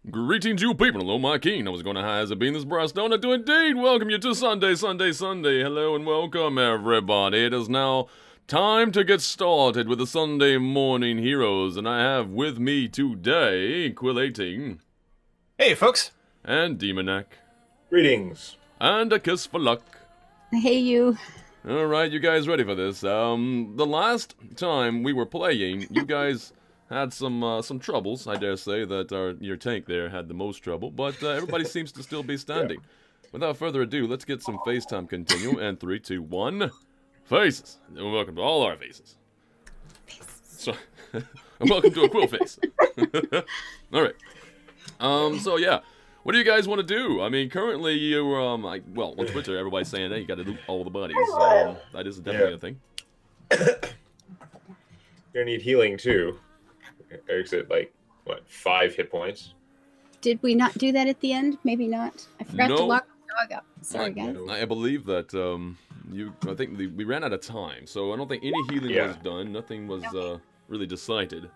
Greetings, you people. Hello, my king. I was going to has it been this brass donut to indeed welcome you to Sunday. Hello and welcome, everybody. It is now time to get started with the Sunday morning heroes, and I have with me today Quill18. Hey, folks. And Demonac. Greetings. And A Kiss for Luck. Hey, you. Alright, you guys ready for this? The last time we were playing, you guys had some troubles. I dare say that your tank there had the most trouble, but everybody seems to still be standing. Yeah. Without further ado, let's get some FaceTime continue, and 3, 2, 1, faces! And welcome to all our faces. So, and welcome to a Quill face. Alright. So yeah. What do you guys want to do? I mean, currently you, well, on Twitter, everybody's saying, hey, you got to do all the buddies. That is definitely a thing. You're gonna need healing too. Eric's at like, what, 5 hit points? Did we not do that at the end? Maybe not. I forgot to lock the dog up. Sorry, guys. I believe that I think we ran out of time, so I don't think any healing was done. Nothing was really decided.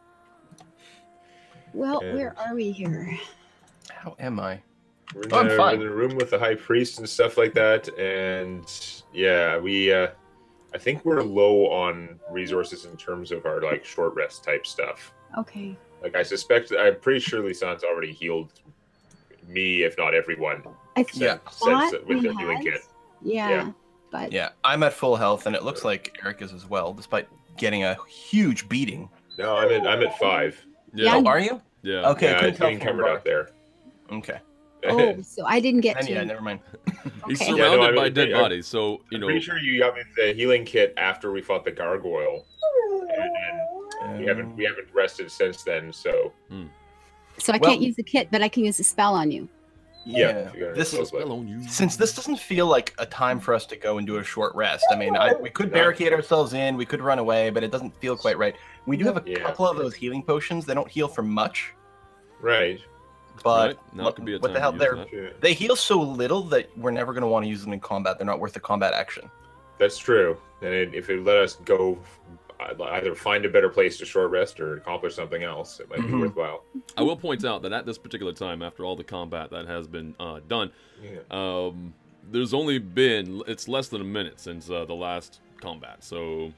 Well, where are we here? How am I? We're in the room with the high priest and stuff like that, and yeah, we I think we're low on resources in terms of our like short rest type stuff. Okay. Like I'm pretty sure Lisanne's already healed me, if not everyone. With the healing kit. Yeah, but yeah, I'm at full health, and it looks like Eric is as well, despite getting a huge beating. No, I'm at 5. Yeah. Oh, are you? Yeah. Okay. Yeah, it's being covered out there. Okay. Oh, so I didn't get to. Yeah, never mind. He's surrounded by dead bodies, so you know. I'm pretty sure you got me the healing kit after we fought the gargoyle, and we haven't rested since then. So. So I can't use the kit, but I can use a spell on you. Yeah. Since this doesn't feel like a time for us to go and do a short rest. I mean, we could barricade ourselves in, we could run away, but it doesn't feel quite right. We do have a couple of those healing potions. They don't heal for much. Right. But now could be a what the hell? They heal so little that we're never going to want to use them in combat. They're not worth the combat action. That's true. And if it let us go, either find a better place to short rest or accomplish something else, it might be worthwhile. I will point out that at this particular time, after all the combat that has been done, there's only been, it's less than a minute since the last combat, so...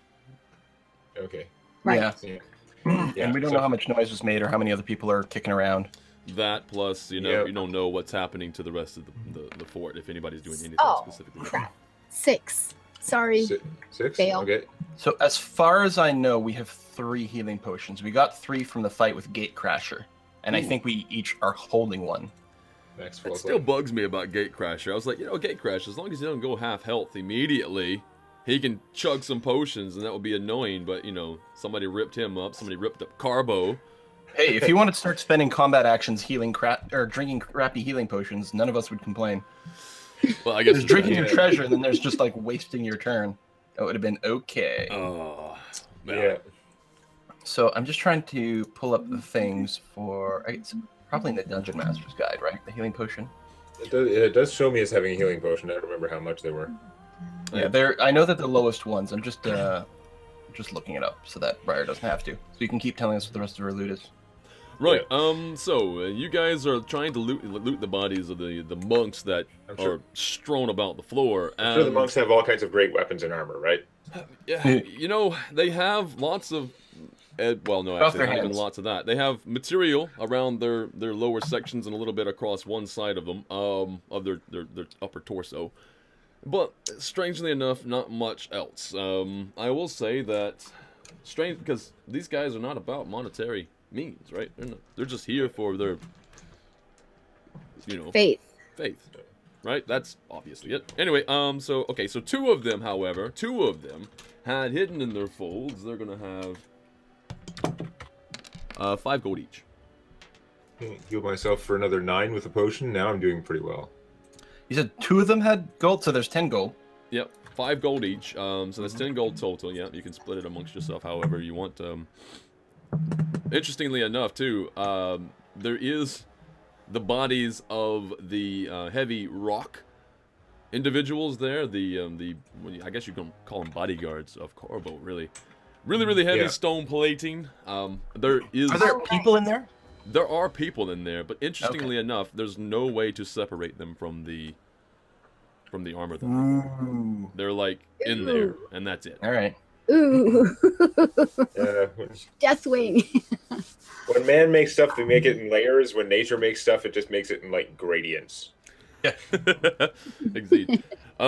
Okay. Right. Yeah. And we don't know how much noise was made or how many other people are kicking around. That plus, you know, you don't know what's happening to the rest of the fort if anybody's doing anything specifically. Crap. 6. Sorry. 6? Fail. Okay. So as far as I know, we have 3 healing potions. We got 3 from the fight with Gatecrasher, and I think we each are holding one. That still bugs me about Gatecrasher. I was like, you know, Gatecrasher, as long as he doesn't go half health immediately, he can chug some potions, and that would be annoying. But you know, somebody ripped him up. Somebody ripped up Carbo. Hey, if you want to start spending combat actions healing drinking crappy healing potions, none of us would complain. Well, I guess there's drinking your treasure, and then there's just like wasting your turn. That would have been okay. Oh, yeah. So I'm just trying to pull up the things for. It's probably in the Dungeon Master's Guide, right? The healing potion. It does show me as having a healing potion. I don't remember how much they were. Yeah, I know that the lowest ones. I'm just looking it up so that Briar doesn't have to. So you can keep telling us what the rest of our loot is. Right. So you guys are trying to loot the bodies of the monks that are strewn about the floor. I'm sure the monks have all kinds of great weapons and armor, right? Yeah. You know, they have lots of. Well, no, actually, not even lots of that. They have material around their lower sections and a little bit across one side of them, of their upper torso. But strangely enough, not much else. I will say that strange because these guys are not about monetary means, right? They're just here for their, you know, faith, right? That's obviously it. Anyway, so 2 of them, however, had hidden in their folds. They're gonna have 5 gold each. Heal myself for another 9 with a potion. Now I'm doing pretty well. You said 2 of them had gold, so there's 10 gold. Yep, 5 gold each. So that's 10 gold total. Yeah, you can split it amongst yourself however you want. Interestingly enough, too, there is the bodies of the heavy rock individuals there. I guess you can call them bodyguards of Carbo. Really heavy stone plating. Are there people in there? There are people in there, but interestingly enough, there's no way to separate them from the armor. They're like in there, and that's it. All right. Ooh. Deathwing. When man makes stuff, they make it in layers. When nature makes stuff, it just makes it in like gradients. Yeah. Exactly.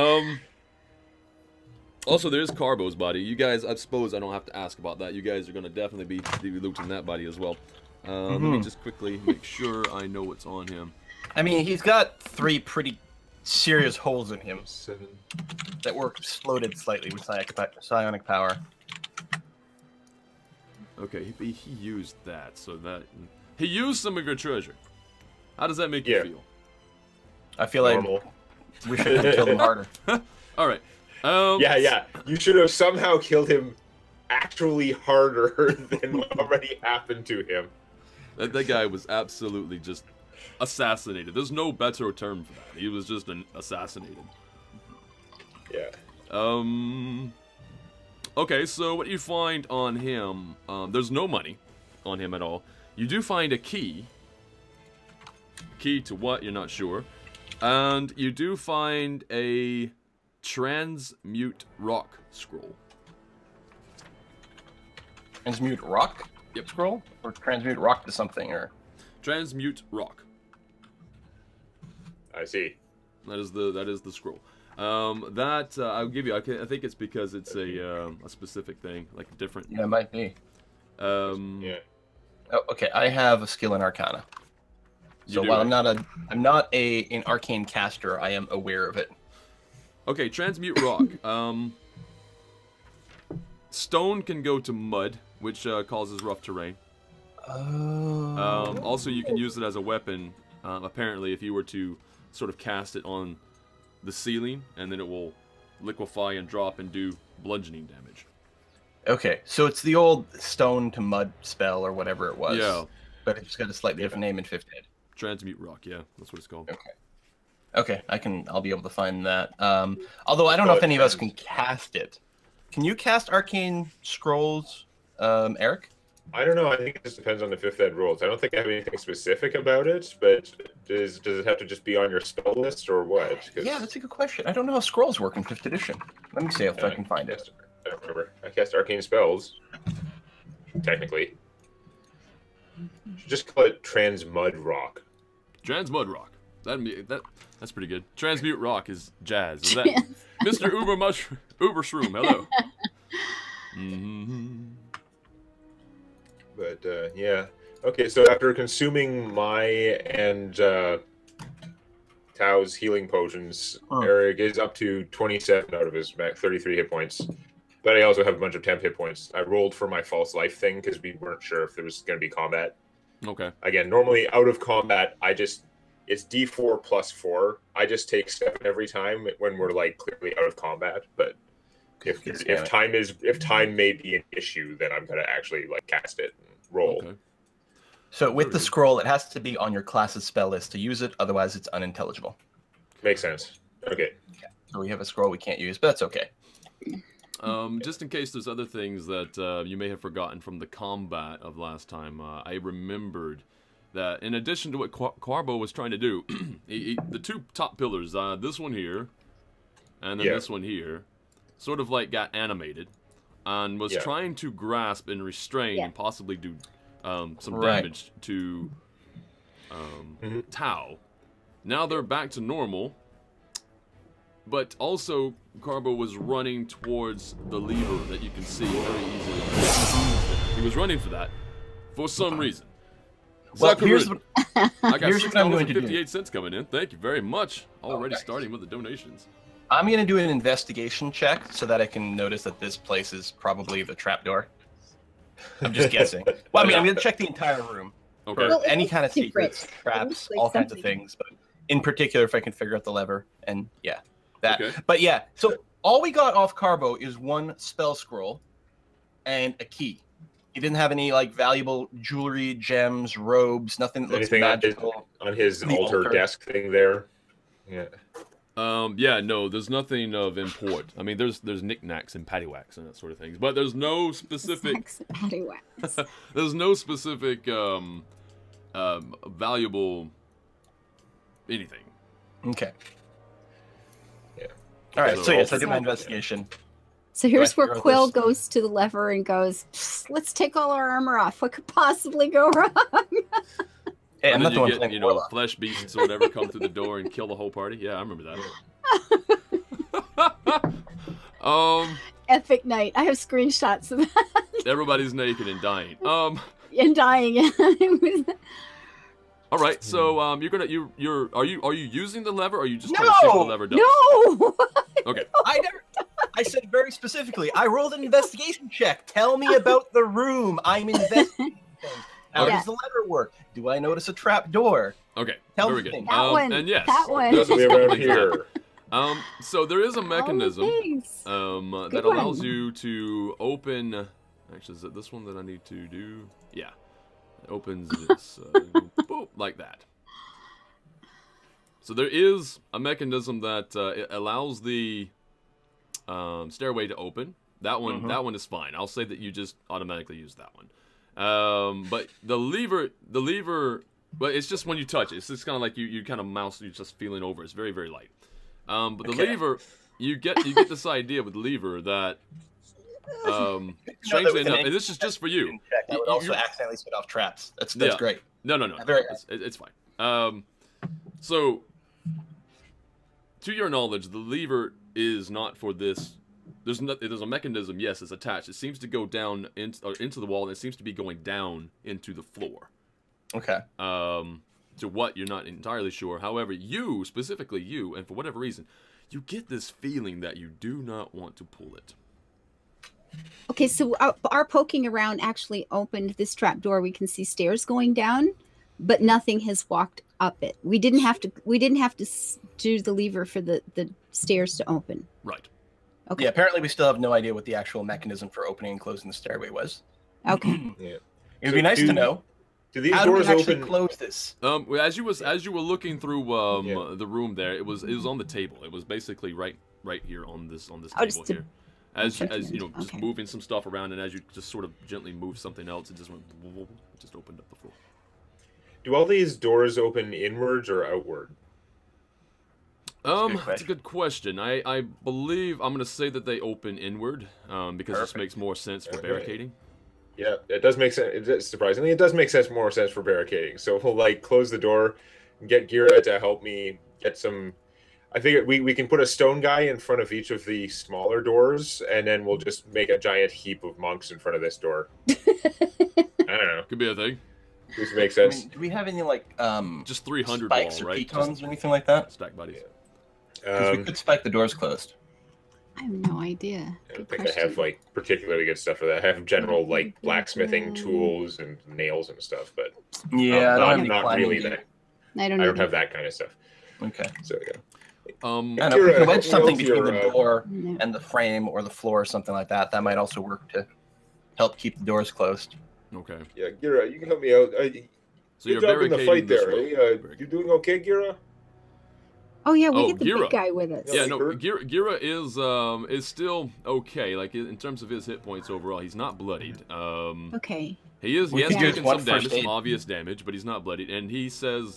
Also, there's Carbo's body. You guys, I suppose I don't have to ask about that. You guys are going to definitely be looting that body as well. Let me just quickly make sure I know what's on him. I mean, he's got 3 pretty serious holes in him that were exploded slightly with psionic power. Okay, he used that, so that... He used some of your treasure. How does that make you feel? I feel like we should have killed him harder. All right. Yeah. You should have somehow killed him actually harder than what already happened to him. That guy was absolutely just assassinated. There's no better term for that. He was just assassinated. Yeah. Okay, so what you find on him, there's no money on him at all. You do find a key. Key to what? You're not sure. And you do find a transmute rock scroll. Transmute rock? Yep. Scroll? Or transmute rock to something, or... Transmute rock. I see. That is the scroll. I'll give you. I think it's because it's a specific thing, like a different. Yeah, it might be. Yeah. Oh, okay. I have a skill in Arcana. So while I'm not an arcane caster, I am aware of it. Okay, transmute rock. Stone can go to mud, which causes rough terrain. Oh. Also, you can use it as a weapon. Apparently, if you were to sort of cast it on the ceiling, and then it will liquefy and drop and do bludgeoning damage. Okay, so it's the old stone to mud spell or whatever it was. Yeah. But it's got a slightly different name in 5th Ed. Transmute rock, yeah, that's what it's called. Okay, I'll be able to find that. Although I don't know if any of us can cast it. Can you cast arcane scrolls, Eric? I don't know. I think it just depends on the 5th Ed rules. I don't think I have anything specific about it, but does it have to just be on your spell list or what? Yeah, that's a good question. I don't know how scrolls work in 5th edition. Let me see if I can find it. I don't remember. I cast arcane spells, technically. Just call it Transmud Rock. Transmud Rock. That's pretty good. Transmute Rock is jazz. Is that Mr. Uber Shroom? Hello. But yeah. Okay, so after consuming my and Tao's healing potions, Eric is up to 27 out of his 33 hit points. But I also have a bunch of temp hit points. I rolled for my false life thing because we weren't sure if there was going to be combat. Okay. Again, normally out of combat, it's D4 plus 4. I just take 7 every time when we're like clearly out of combat. But if time may be an issue, then I'm gonna actually like cast it and roll. Okay. So with the scroll, it has to be on your class's spell list to use it. Otherwise, it's unintelligible. Makes sense. Okay. So we have a scroll we can't use, but that's okay. Just in case there's other things that you may have forgotten from the combat of last time, I remembered that in addition to what Carbo was trying to do, the 2 top pillars, this one here, and then this one here, sort of like got animated, and was trying to grasp and restrain and possibly do some damage to Tao. Now they're back to normal. But also, Carbo was running towards the lever that you can see very easily. He was running for that for some reason. Well, here's what I got $6.58 coming in. Thank you very much. Already starting with the donations. I'm going to do an investigation check so that I can notice that this place is probably the trapdoor. I'm just guessing. Well, I mean, I'm going to check the entire room for any kind of secrets, traps, all kinds of things. But in particular, if I can figure out the lever, and that. Okay. But yeah, so all we got off Carbo is 1 spell scroll and a key. He didn't have any like valuable jewelry, gems, robes, nothing that looks magical. On his altar desk thing there. Yeah. Yeah, no, there's nothing of import. I mean, there's knickknacks and paddywhacks and that sort of things, but there's no specific. Paddywhacks. There's no specific valuable anything. Okay. Yeah. All right. So yes, I did my investigation. So here's where Quill goes to the lever and goes, "Let's take all our armor off. What could possibly go wrong?" Hey, I'm not the one get, playing Warlock. flesh beasts or whatever come through the door and kill the whole party. Yeah, I remember that. Epic night. I have screenshots of that. Everybody's naked and dying. And dying. All right, so are you using the lever, or are you just No! trying to see what the lever does? No. Okay. I said very specifically, I rolled an investigation check. Tell me about the room. I'm investigating things. How does the lever work? Do I notice a trap door? Okay. Tell very me good. That one. And yes, That one. Does be around here. So there is a mechanism that allows one. you to open. Actually, is it this one that I need to do? Yeah. It opens this boop, like that. So there is a mechanism that it allows the stairway to open. That one is fine. I'll say that you just automatically use that one. But the lever, but it's just when you touch it. It's just kind of like you kind of mouse. You're just feeling over. It's very, very light. But the lever, you get this idea with the lever that. Strangely enough, and this is just for you. That would also accidentally set off traps. That's great. No. It's fine. So, to your knowledge, the lever is not for this. There's a mechanism. Yes, it's attached. It seems to go down into the wall, and it seems to be going down into the floor. Okay. To what you're not entirely sure. However, specifically you, and for whatever reason, you get this feeling that you do not want to pull it. Okay, so our poking around actually opened this trap door. We can see stairs going down, but nothing has walked up it. We didn't have to do the lever for the stairs to open. Right. Okay. Yeah, apparently we still have no idea what the actual mechanism for opening and closing the stairway was. Okay. Yeah. It would be nice to know. Do these How doors do we actually open? close this? As you were looking through the room there, it was on the table. It was basically right here on this table here. As you know, just moving some stuff around, and as you just sort of gently move something else, it just went, just opened up the floor. Do all these doors open inwards or outward? That's a good question. I believe I'm going to say that they open inward, because this makes more sense for barricading. Yeah, it does make sense. Surprisingly, it does make more sense for barricading. So we'll close the door, and get Gira to help me get some. I think we can put a stone guy in front of each of the smaller doors, and then we'll just make a giant heap of monks in front of this door. I don't know. Could be a thing. This makes sense. I mean, do we have any just 300 spikes wall, or right? pitons or anything like that? Stack buddies. Because we could spike the doors closed. I have no idea. I don't think I have particularly good stuff for that. I have general blacksmithing tools and nails and stuff, but yeah, not really that. I don't have that kind of stuff. Okay. So yeah. Yeah, if we can wedge something between the door and the frame or the floor or something like that, that might also work to help keep the doors closed. Okay. Yeah, Gira, you can help me out. So you're job in the fight barricading there. You doing okay, Gira? Oh yeah, we get the Gira. big guy with us. Yeah, no, Gira is still okay. Like in terms of his hit points overall, he's not bloodied. Okay. He has taken some damage, aid. some obvious damage, but he's not bloodied, and he says,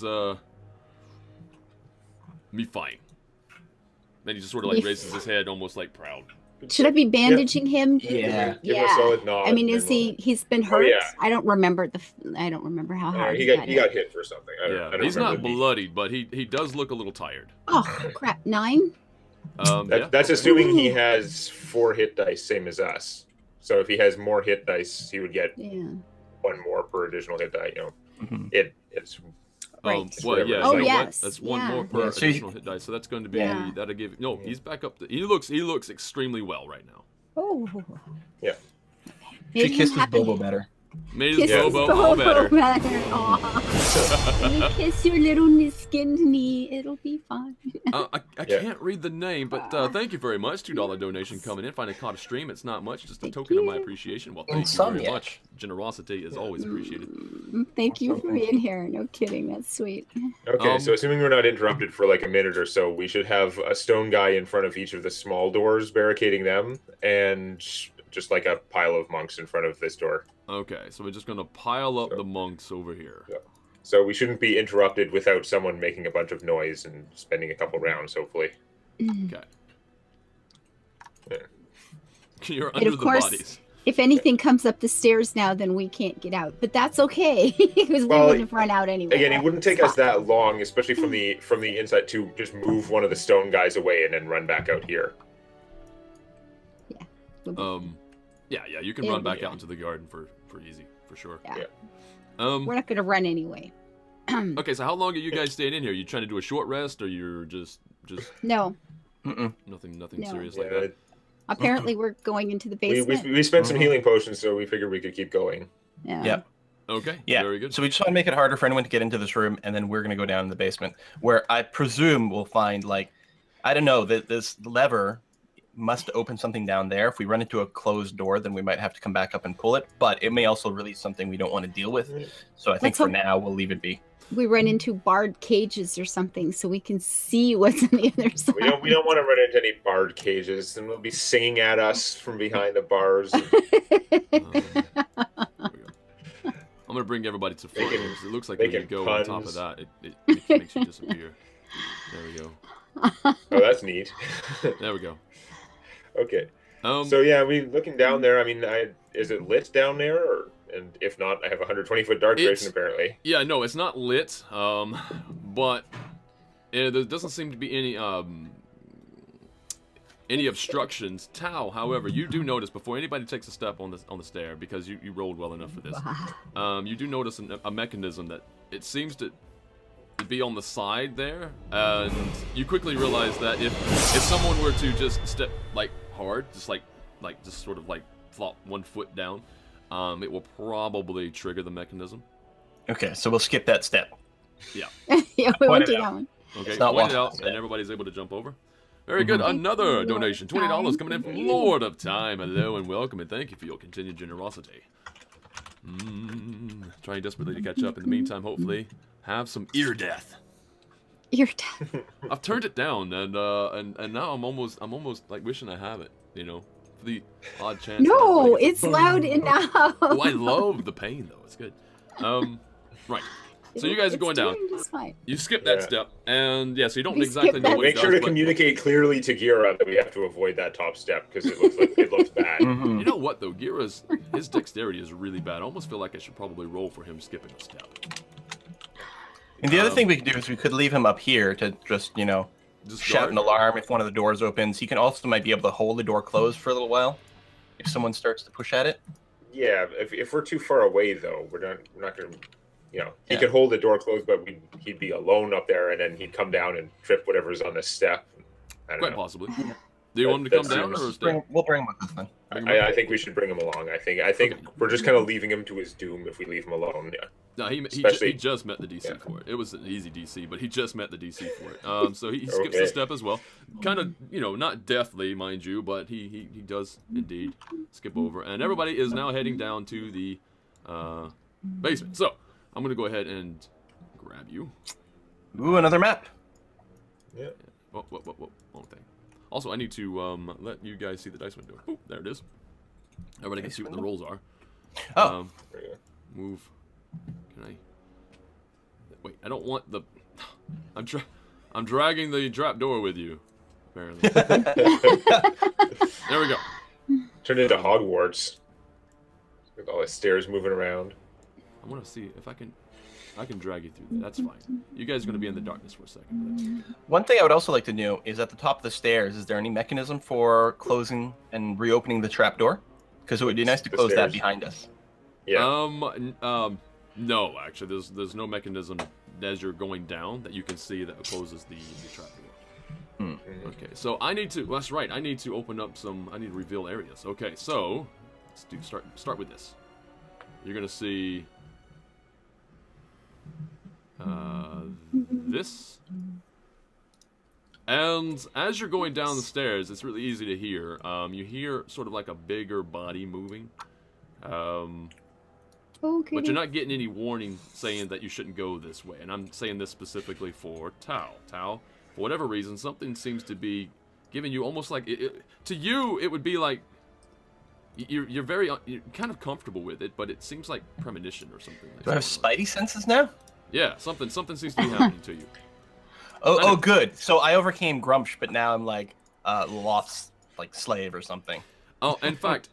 "Me fine." Then he just sort of raises his head, almost proud. Should I be bandaging him? Yeah. Give him a solid nod. I mean, he's been hurt? yeah. I don't remember how hard he got hit for something. I don't he's not remember. bloodied, but he does look a little tired. Oh crap! 9. That's assuming he has 4 hit dice, same as us. So if he has more hit dice, he would get 1 more per additional hit die. It's right. Well, yeah. Yes. That's 1 more per additional hit dice. So that's going to be that'll give. No, he's back up. He looks extremely well right now. Oh. Yeah. She kissed his Bobo better. Made his Bobo all better. Let me kiss your little skinned knee. It'll be fine. I can't read the name, but thank you very much. $2 donation coming in. Finally caught a stream. It's not much, just a token of my appreciation. Well, thank you very much. Generosity is always appreciated. Thank you for being here. No kidding. That's sweet. Okay, so assuming we're not interrupted for a minute or so, we should have a stone guy in front of each of the small doors, barricading them, and just a pile of monks in front of this door. Okay, so we're just going to pile up the monks over here. Yeah. So we shouldn't be interrupted without someone making a bunch of noise and spending a couple rounds, hopefully. Okay. Yeah. You're under the bodies. If anything comes up the stairs now, then we can't get out. But that's okay, because we wouldn't have run out anyway. Again, it wouldn't take us that long, especially from the inside, to just move one of the stone guys away and then run back out here. Yeah. Yeah, you can run back out into the garden for easy, for sure. Yeah. We're not going to run anyway. Okay, so how long are you guys staying in here? Are you trying to do a short rest, or you're just... No. Nothing serious like that? Apparently, we're going into the basement. We spent some healing potions, so we figured we could keep going. Yeah. Yep. Okay. Yeah. Very good. So we just want to make it harder for anyone to get into this room, and then we're going to go down in the basement, where I presume we'll find, like, I don't know, that this lever must open something down there. If we run into a closed door, then we might have to come back up and pull it, but it may also release something we don't want to deal with. So I think for now, we'll leave it be. We run into barred cages or something, so we can see what's on the other side. We don't want to run into any barred cages, and they'll be singing at us from behind the bars. I'm gonna bring everybody to front. It looks like when you go on top of that, it makes you disappear. There we go. Oh, that's neat. There we go. Okay. So yeah, looking down there. I mean, is it lit down there, and if not, I have a 120-foot dark duration apparently. Yeah, no, it's not lit. But there doesn't seem to be any obstructions. Tau, however, you do notice before anybody takes a step on the stair, because you rolled well enough for this. You do notice a mechanism that it seems to be on the side there, and you quickly realize that if someone were to just step like hard, just sort of flop one foot down, it will probably trigger the mechanism. Okay, so we'll skip that step. Yeah. Yeah, we won't do that one. Okay, point it out, and everybody's able to jump over. Very good. Another donation, $20 coming in from Lord of Time. Hello and welcome, and thank you for your continued generosity. Trying desperately to catch up. In the meantime, hopefully, have some ear death. Ear death. I've turned it down, and now I'm almost like wishing I have it. You know, for the odd chance. No, it's loud enough. Oh, I love the pain though. It's good. Right. So you guys are going down. You skip that step, and yeah, so you don't exactly know what it does. Make sure to communicate clearly to Gira that we have to avoid that top step, because it looks bad. You know what though, Gira's his dexterity is really bad. I almost feel like I should probably roll for him skipping a step. And the other thing we could do is we could leave him up here to just shout an alarm if one of the doors opens. He can also might be able to hold the door closed for a little while if someone starts to push at it. Yeah, if we're too far away though, we're not going to. He could hold the door closed, but he'd be alone up there, and then he'd come down and trip whatever's on the step. Quite possibly. Do you want him to come down or stay? We'll bring him with us then. I think we should bring him along. I think we're just kind of leaving him to his doom if we leave him alone. Yeah. No, he just met the DC for it. It was an easy DC, but he just met the DC for it. So he skips the step as well. Kind of, not deathly, mind you, but he does indeed skip over. And everybody is now heading down to the basement. So I'm going to go ahead and grab you. Ooh, another map. Yeah. Whoa, wrong thing. Also, I need to let you guys see the dice window. Oh, there it is. Everybody can see what the rolls are. Oh. Move. Can I? Wait, I don't want the... I'm dragging the trap door with you, apparently. There we go. Turned into Hogwarts. With all the stairs moving around. I want to see if I can drag you through that. That's fine. You guys are going to be in the darkness for a second. But that's okay. One thing I would also like to know is at the top of the stairs, is there any mechanism for closing and reopening the trap door? Because it would be nice to close that behind us. Yeah. No, actually, there's no mechanism as you're going down that you can see that closes the trap door. Okay, so I need to. Well, that's right. I need to open up some. I need to reveal areas. Okay, so let's start with this. You're gonna see this, and as you're going down the stairs, it's really easy to hear. You hear sort of like a bigger body moving. Okay. But you're not getting any warning saying that you shouldn't go this way. And I'm saying this specifically for Tau. Tau, for whatever reason, something seems to be giving you almost like... to you, it would be like... You're very... You're kind of comfortable with it, but it seems like premonition or something. Do I have spidey senses now? Yeah, something seems to be happening to you. Oh, good. So I overcame Grumsh, but now I'm like lost, like slave or something. Oh, in fact,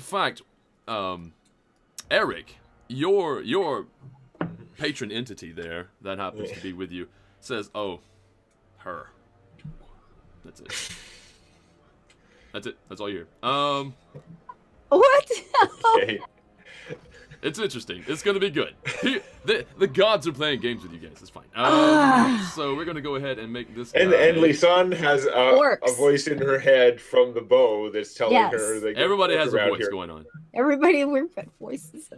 Eric, your patron entity there that happens to be with you says, "Oh, her." That's it. That's it. That's all you hear. What? Okay. It's interesting. It's gonna be good. The gods are playing games with you guys. It's fine. So we're gonna go ahead and make this. And Lisanne has a voice in her head from the bow that's telling her. That everybody has a voice going on. Everybody we've got voices.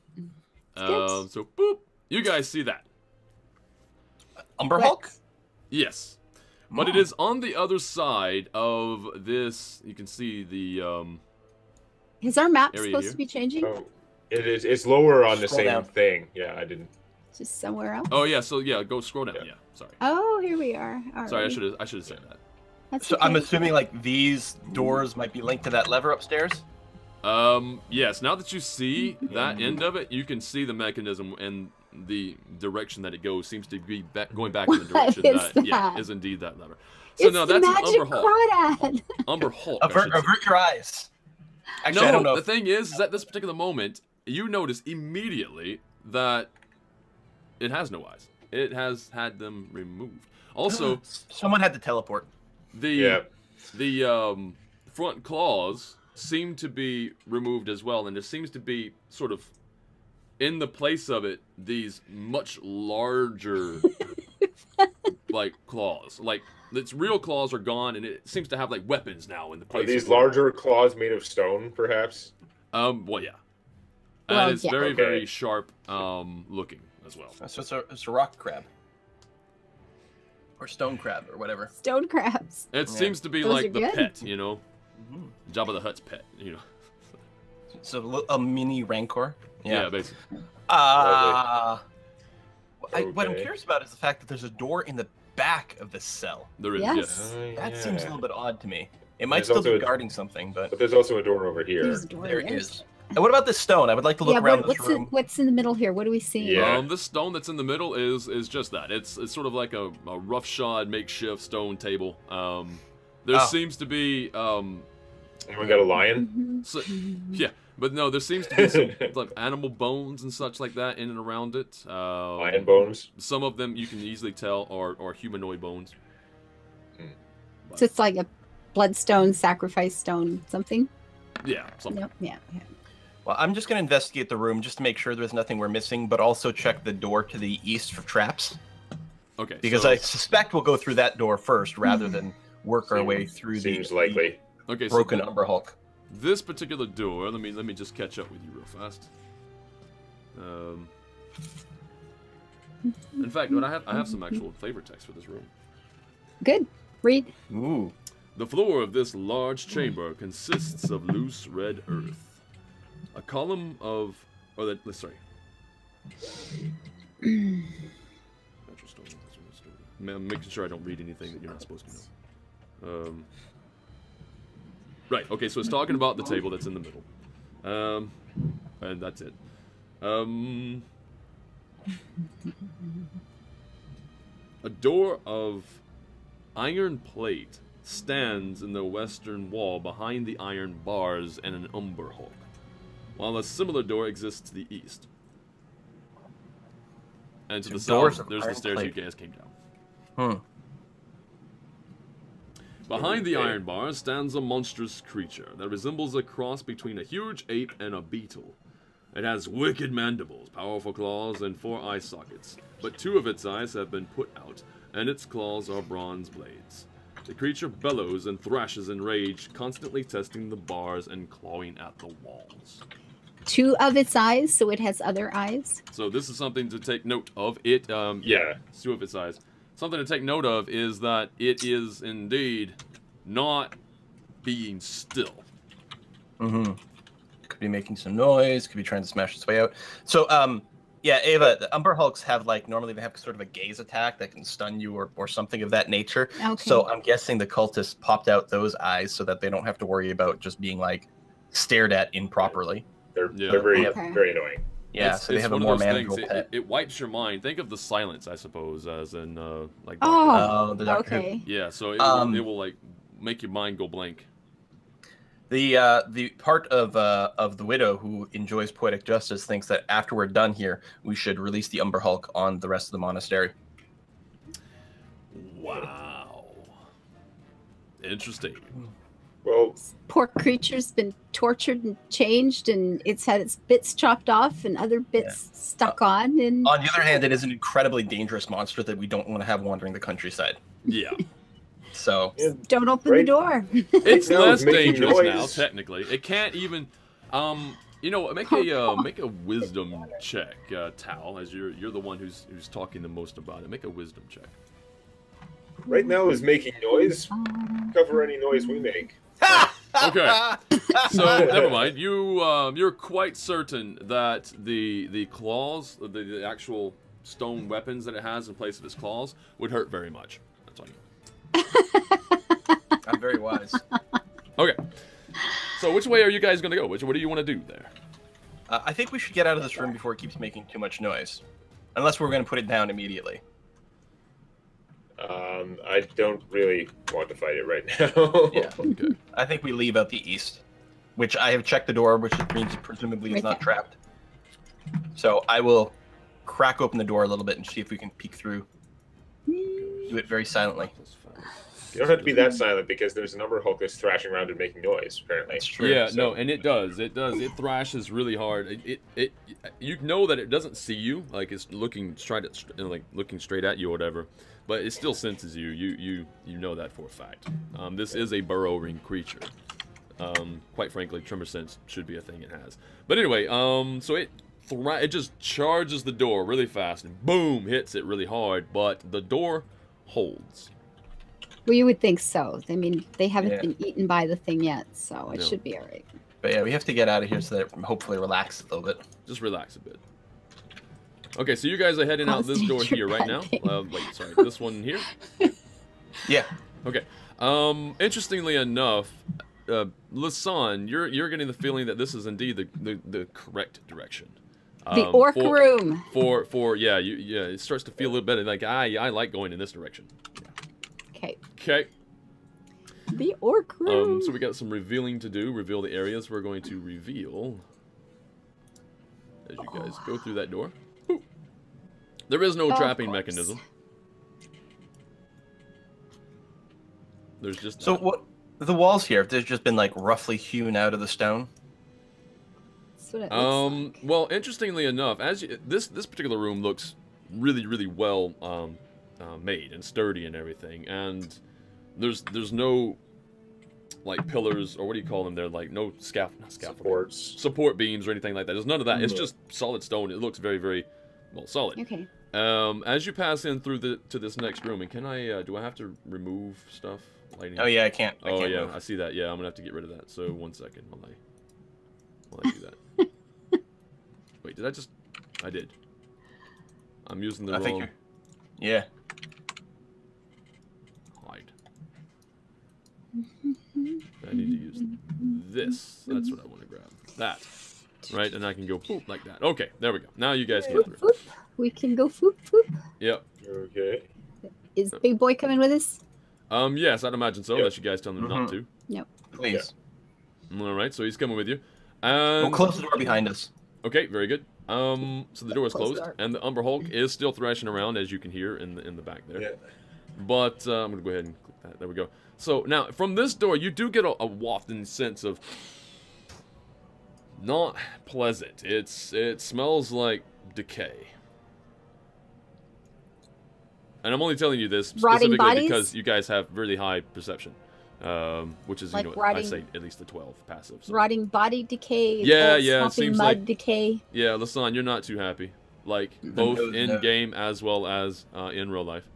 So boop. You guys see that? Umber Hulk? Yes. But it is on the other side of this. You can see the. Is our map supposed to be changing? Oh, it is. It's lower on the Scroll same down. thing. Yeah, I didn't. Just somewhere else. Oh yeah. So yeah, go scroll down. Yeah. Sorry. Oh, here we are. All Sorry, right. I should have said that. That's So okay. I'm assuming like these doors might be linked to that lever upstairs. Yes. Now that you see that end of it, you can see the mechanism and the direction that it goes seems to be going back in the direction that is indeed that lever. So it's no, the that's magic an Umber Hulk. crawdad. Umber Hulk. Avert your eyes. Actually, No, I don't know. the thing is at this particular moment, you notice immediately that it has no eyes. It has had them removed. Also, someone had to teleport. the front claws seem to be removed as well, and there seems to be sort of in the place of it these much larger like claws. Like its real claws are gone, and it seems to have like weapons now in the place. Are these larger claws made of stone, perhaps? Well, yeah. Well, And it's very, very sharp looking as well. So it's a rock crab. Or stone crab, or whatever. Stone crabs. It seems to be Those like are the good. pet, you know? Jabba the Hutt's pet, you know? So a mini rancor. Yeah, basically. What I'm Okay. curious about is the fact that there's a door in the back of this cell. There is, Yes. yes. That seems a little bit odd to me. It might There's still also be a- guarding something, but But there's also a door over here. There's a door there there. is. And what about this stone? I would like to look Yeah, around this what's room. what's in the middle here? What do we see? Yeah. This stone that's in the middle is just that. It's sort of like a roughshod makeshift stone table. There seems to be Anyone got a lion? so, yeah, but no, there seems to be some like animal bones and such like that in and around it. Lion bones? Some of them you can easily tell are humanoid bones. So it's like a bloodstone, sacrifice stone, something. Yeah, something. Yep. Yeah. Well, I'm just going to investigate the room just to make sure there's nothing we're missing, but also check the door to the east for traps. Okay. Because so, I suspect we'll go through that door first rather than work our way through Seems the likely. okay, broken so Umber Hulk. this particular door. Let me just catch up with you real fast. In fact, what I have some actual flavor text for this room. Good. Read. Ooh. The floor of this large chamber consists of loose red earth. A column of, sorry. I'm making sure I don't read anything that you're not supposed to know. Right, okay, so it's talking about the table that's in the middle. And that's it. A door of iron plate stands in the western wall behind the iron bars and an Umber Hulk, while a similar door exists to the east. And to the doors south, of there's the iron stairs plate. you guys came down. Behind the iron bars stands a monstrous creature that resembles a cross between a huge ape and a beetle. It has wicked mandibles, powerful claws, and 4 eye sockets, but 2 of its eyes have been put out, and its claws are bronze blades. The creature bellows and thrashes in rage, constantly testing the bars and clawing at the walls. 2 of its eyes, so it has other eyes. So this is something to take note of. It, Yeah. 2 of its eyes. Something to take note of is that it is indeed not being still. Mm-hmm. Could be making some noise. Could be trying to smash its way out. So, yeah, Ava, the Umber Hulks have normally they have sort of a gaze attack that can stun you or something of that nature. Okay. So I'm guessing the cultists popped out those eyes so that they don't have to worry about just being stared at improperly. They're Yeah. very Okay. very annoying. Yeah, so they have a more manageable pet. It wipes your mind. Think of the silence, I suppose, as in like. Oh, the Doctor okay. Who. Yeah, so it will like make your mind go blank. The part of the widow who enjoys poetic justice thinks that after we're done here, we should release the Umber Hulk on the rest of the monastery. Wow. Interesting. Well, poor creature's been tortured and changed, and it's had its bits chopped off and other bits stuck on. And on the other hand, it is an incredibly dangerous monster that we don't want to have wandering the countryside. Yeah. So don't open the door. It's less dangerous now, technically. It can't even, you know, make a wisdom check, Tal, as you're the one who's talking the most about it. Make a wisdom check. Right now is making noise. Cover any noise we make. Okay. So never mind. You're quite certain that the claws, the actual stone weapons that it has in place of its claws, would hurt very much. That's all you. I'm very wise. Okay. So which way are you guys going to go? What do you want to do there? I think we should get out of this room before it keeps making too much noise. Unless we're going to put it down immediately. I don't really want to fight it right now. Yeah. Okay. I think we leave out the east. Which I have checked the door, which means presumably it's not trapped. So I will crack open the door a little bit and see if we can peek through. Do it very silently. You don't have to be that silent because there's a number of Hulk that's thrashing around and making noise. Apparently, that's true. Yeah, no, and it does. It does. It thrashes really hard. You know that it doesn't see you, like it's looking straight at you or whatever, but it still senses you. You know that for a fact. This is a burrowing creature. Quite frankly, tremor sense should be a thing it has. But anyway, so it just charges the door really fast and boom, hits it really hard, but the door holds. Well, you would think so. I mean, they haven't been eaten by the thing yet, so it should be all right. But yeah, we have to get out of here so that it hopefully relax a little bit. Just relax a bit. Okay, so you guys are heading out this door here right now. Wait, sorry, this one here? Yeah. Okay. Interestingly enough, Lasan, you're getting the feeling that this is indeed the correct direction. The orc room. Yeah, it starts to feel a little better. Like I like going in this direction. Okay. Okay. The orc room. So we got some revealing to do. Reveal the areas we're going to reveal as you guys go through that door. Ooh. There is no trapping mechanism. There's just so what? The walls here, there's just been like roughly hewn out of the stone. That's what it looks like. Well, interestingly enough, this particular room looks really well made and sturdy and everything, and there's no like pillars or what do you call them? They're like no support beams or anything like that. There's none of that. It's just solid stone. It looks very well solid. Okay. As you pass in through to this next room, and can I do I have to remove stuff? Lighting? Oh yeah, I can't. Oh yeah, move. I see that. Yeah, I'm gonna have to get rid of that. So 1 second while I do that. Wait, did I just? I did. I'm using the wrong. Yeah. Hide. I need to use this. That's what I want to grab. That. Right, and I can go poop like that. Okay, there we go. Now you guys can go through. We can go foop foop. Yep. Okay. Is Big Boy coming with us? Yes, I'd imagine so, unless you guys tell him not to. Nope. Please. All right, so he's coming with you. We'll close the door behind us. Okay, very good. So the door is closed, and the Umber Hulk is still thrashing around, as you can hear in the back there. Yeah. But I'm gonna go ahead and click that. There we go. So now from this door, you do get a wafting sense of not pleasant. It smells like decay. And I'm only telling you this specifically because you guys have really high perception, which is, like, you know, I say at least a 12 passive. So. Rotting body decay. Yeah. It seems mud like decay. Yeah, Lasan, you're not too happy, like both in game as well as in real life.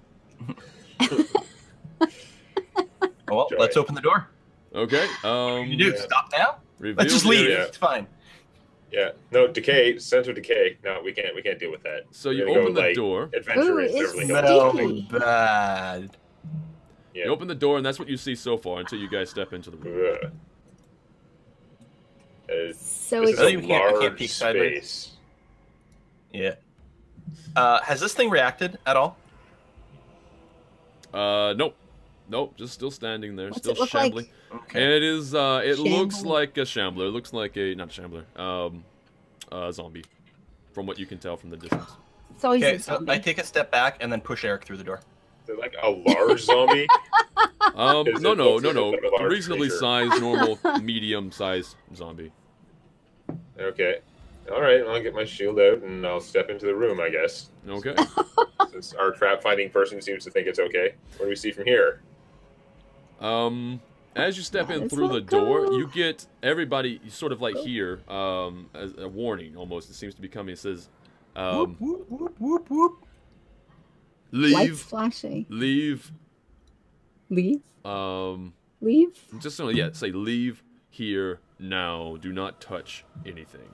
Well, let's open the door. Okay. You do stop now. Let's just leave. It's fine. Yeah. No decay. Center decay. No, we can't deal with that. So you open the door. Adventure is bad. Yeah. You open the door, and that's what you see so far until you guys step into the room. So it's a large space. Yeah. Has this thing reacted at all? Nope. Nope, just still standing there, What's still it look shambling. like? Okay. And it is, it looks Shambling. like a shambler. It looks like a, not a shambler, a zombie, from what you can tell from the distance. It's always Okay, a so zombie. I take a step back and then push Eric through the door. They're like a large zombie? No. A reasonably sized, normal, medium-sized zombie. Okay. All right, I'll get my shield out and I'll step into the room, I guess. Okay. Since our trap-finding person seems to think it's okay. What do we see from here? As you step in through the door, you get everybody sort of like here, as a warning almost. It seems to be coming. It says, Whoop, whoop, whoop, whoop, whoop. leave, Lights flashing. leave, Leave? Leave? just so, yeah, say leave here now. Do not touch anything.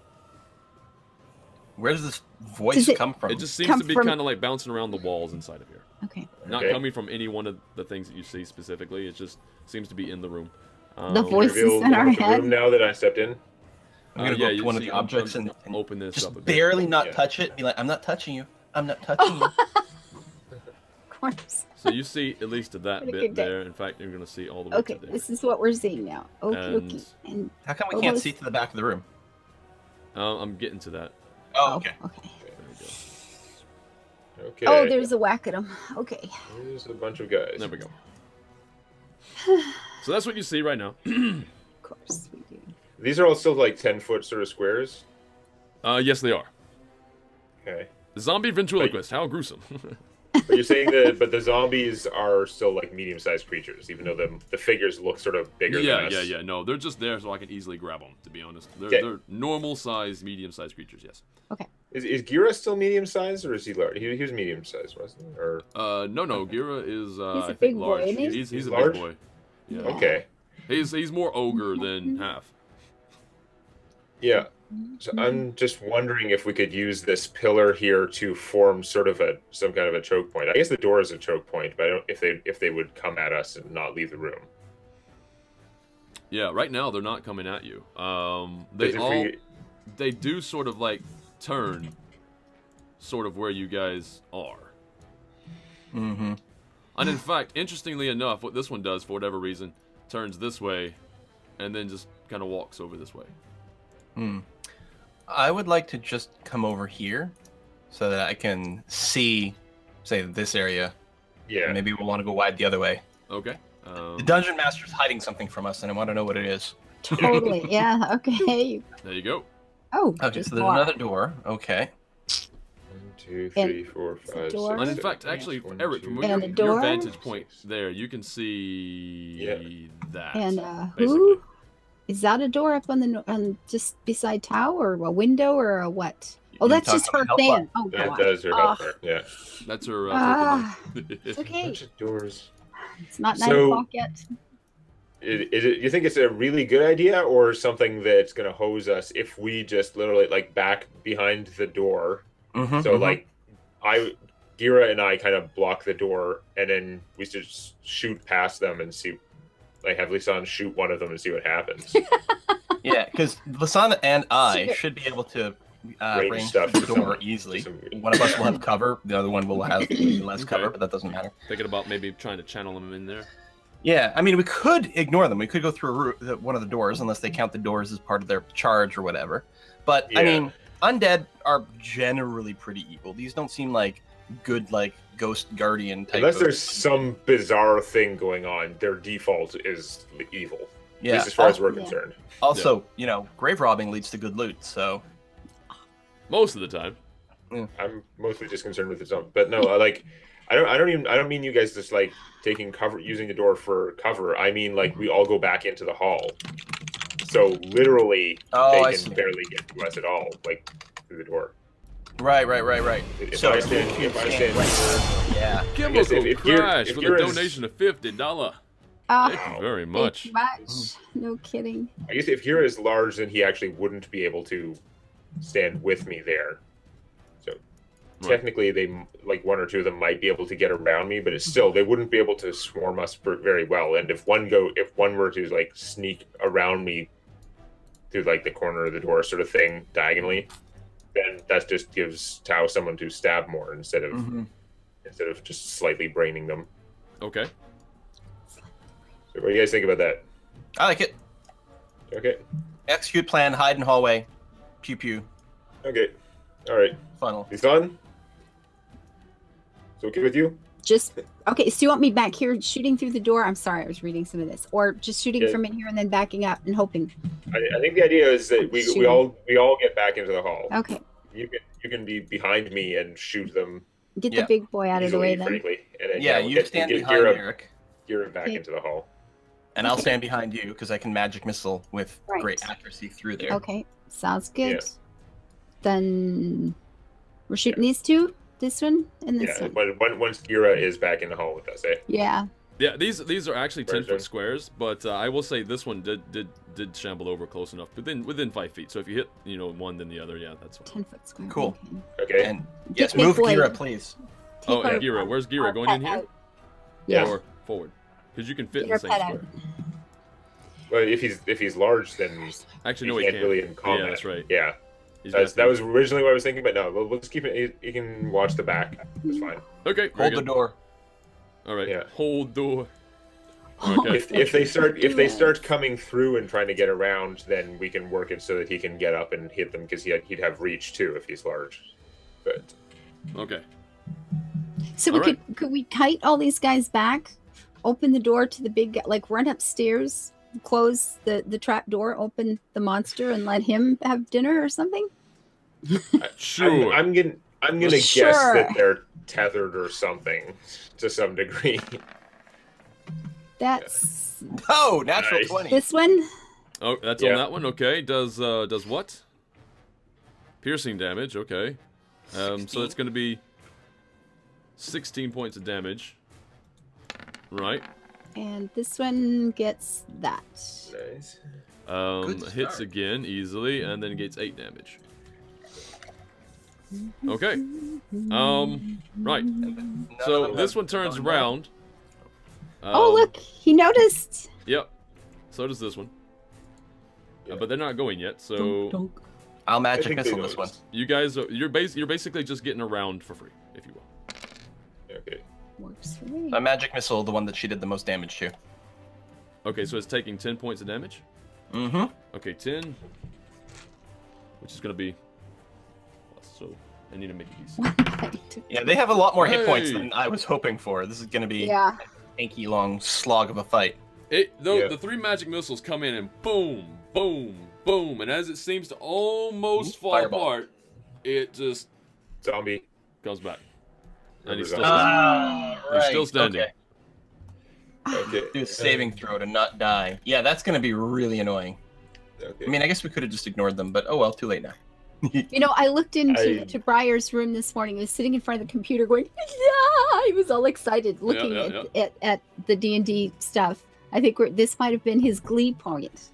Where does this voice come from? It just seems to be kind of like bouncing around the walls inside of here. Okay. Not coming from any one of the things that you see specifically. It just seems to be in the room. The voices in our head. Room now that I stepped in. I'm gonna go up to one of the objects and open this just up a bit. barely not touch it. Be like, I'm not touching you. I'm not touching you. Of course. So you see at least that bit there. In fact, you're going to see all the way Okay, to there. this is what we're seeing now. Okay, And- okay. And How come we can't see to the back of the room? I'm getting to that. Oh, okay. Okay. There we go. Okay. Oh, there's a whack at him. Okay. There's a bunch of guys. There we go. So that's what you see right now. Of course we do. These are all still like 10-foot sort of squares. Yes, they are. Okay. The zombie ventriloquist. How gruesome. But you're saying that, but the zombies are still like medium-sized creatures, even though the figures look sort of bigger than us. Yeah. No, they're just there so I can easily grab them, to be honest. They're, Okay. they're normal-sized, medium-sized creatures, yes. Okay. Is Gira still medium-sized, or is he large? He was medium-sized, wasn't he? Or No, Gira is, He's a I think, big boy, large. isn't he? He's a large? big boy. Yeah. Okay. He's more ogre than half. Yeah. So I'm just wondering if we could use this pillar here to form sort of some kind of a choke point. I guess the door is a choke point, but I don't if they would come at us and not leave the room. Yeah, right now they're not coming at you. They do sort of like turn sort of where you guys are. Mm-hmm. And in fact, interestingly enough, what this one does for whatever reason turns this way and then just kind of walks over this way. I would like to just come over here so that I can see, say, this area. Yeah. And maybe we'll want to go wide the other way. Okay. The dungeon master's hiding something from us, and I want to know what it is. Totally. Yeah. Okay. There you go. Oh. Okay, just so there's more. another door. Okay. 1, 2, 3, 4, 5, door. 6, And in 7, fact, 8, actually, 1, Eric, 2, from 3, And your a door. vantage point there, you can see that. And basically. who? Is that a door up on just beside Tao, or a window, or a what? Oh, You that's talking just her about fan. Oh, That God. does her help part. Yeah. That's her. It's okay. Bunch of doors. It's not 9 So- o'clock yet. You think it's a really good idea, or something that's going to hose us if we just literally like back behind the door? Mm-hmm, So like, Gira and I kind of block the door, and then we just shoot past them and see, like have Lisanne shoot one of them and see what happens. Yeah, because Lisanne and I Secret. should be able to Range range stuff the to door some- easily. to some- One of us will have cover, the other one will have less Okay. cover, but that doesn't matter. Thinking about maybe trying to channel them in there. Yeah, I mean, we could ignore them. We could go through one of the doors, unless they count the doors as part of their charge or whatever. But, I Yeah. mean, undead are generally pretty evil. These don't seem like good, like, ghost guardian type Unless of... there's some bizarre thing going on, their default is evil. At Yeah. least as far as we're Yeah. concerned. Also, you know, grave robbing leads to good loot, so... Most of the time. I'm mostly just concerned with the zone, but no, I don't mean you guys just like taking cover, using the door for cover. I mean like we all go back into the hall, so literally Oh, I they see. can barely get to us at all, like through the door. Right. If So, I stand right there. Yeah. Chemical if you're- Crash if with you're a as- donation of $50. Ah, Thank you very thank much. you much. No kidding. I guess if you're as large, then he actually wouldn't be able to stand with me there. So technically, they like one or two of them might be able to get around me, but it's still they wouldn't be able to swarm us very well. And if one were to like sneak around me through like the corner of the door, sort of thing, diagonally, then that just gives Tao someone to stab more instead of just slightly braining them. Okay. So what do you guys think about that? I like it. Okay. Execute plan, hide in hallway, pew pew. Okay. All right. Funnel. He's done. Is it okay with you? Just okay. So you want me back here shooting through the door? I'm sorry, I was reading some of this, or just shooting from in here and then backing up and hoping. I think the idea is that we all get back into the hall. Okay. You can be behind me and shoot them. Get the big boy out of the way then. Frankly. And then, you stand behind Eric. Gira back into the hall. And I'll stand behind you because I can magic missile with great accuracy through there. Okay, sounds good. Yeah. Then we're shooting these two. This one and this one. But once Gira is back in the hall with us, eh? Yeah. Yeah, these are actually 10-foot squares, but I will say this one did shamble over close enough within 5 feet. So if you hit one, then the other, yeah, that's fine. 10-foot square. Cool. Okay. And yes, move Gira, please. Oh, yeah, Gira. Where's Gira? Going in here? Yeah. Or forward? Because you can fit in the same square. Well, if he's large, then actually no, he can't really in combat. Yeah, that's right. Yeah. That was originally what I was thinking, but no, we'll just keep it. You can watch the back. It's fine. Okay. Hold the door. All right. Yeah. Hold door. Okay. If they start coming through and trying to get around, then we can work it so that he can get up and hit them because he'd have reach too if he's large. But okay. So could we kite all these guys back, open the door to the big guy, like run upstairs, close the trap door, open the monster, and let him have dinner or something? Sure. I'm gonna guess that they're tethered or something to some degree. That's natural 20. This one. Oh, that's on that one. Okay. Does what? Piercing damage. Okay. So it's going to be 16 points of damage. Right. And this one gets that. Nice. Hits again easily, and then gets 8 damage. Okay. Right. So this one turns around. Oh, look, he noticed. Yep. So does this one. But they're not going yet, so I'll magic missile this one. You guys you're basically just getting around for free, if you will. Okay. Works for me. I magic missile the one that she did the most damage to. Okay, so it's taking 10 points of damage? Mm-hmm. Okay, 10. Which is gonna be so I need to make it easy. Yeah, they have a lot more hit points than I was hoping for. This is gonna be a hanky long slog of a fight. The 3 magic missiles come in and boom, boom, boom, and as it seems to almost fall apart, it just zombie comes back. And he's still standing. He's still standing. Okay. Do a saving throw to not die. Yeah, that's gonna be really annoying. Okay. I mean, I guess we could have just ignored them, but oh well, too late now. I looked into Briar's room this morning. He was sitting in front of the computer going, yeah! He was all excited looking at the D&D stuff. I think this might have been his glee point.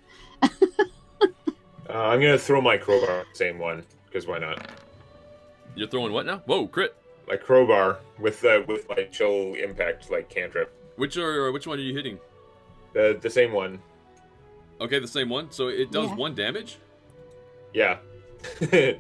I'm going to throw my crowbar, same one, because why not? You're throwing what now? Whoa, crit. My crowbar with my chill impact, like cantrip. Which one are you hitting? The same one. Okay, the same one. So it does 1 damage? Yeah. Okay.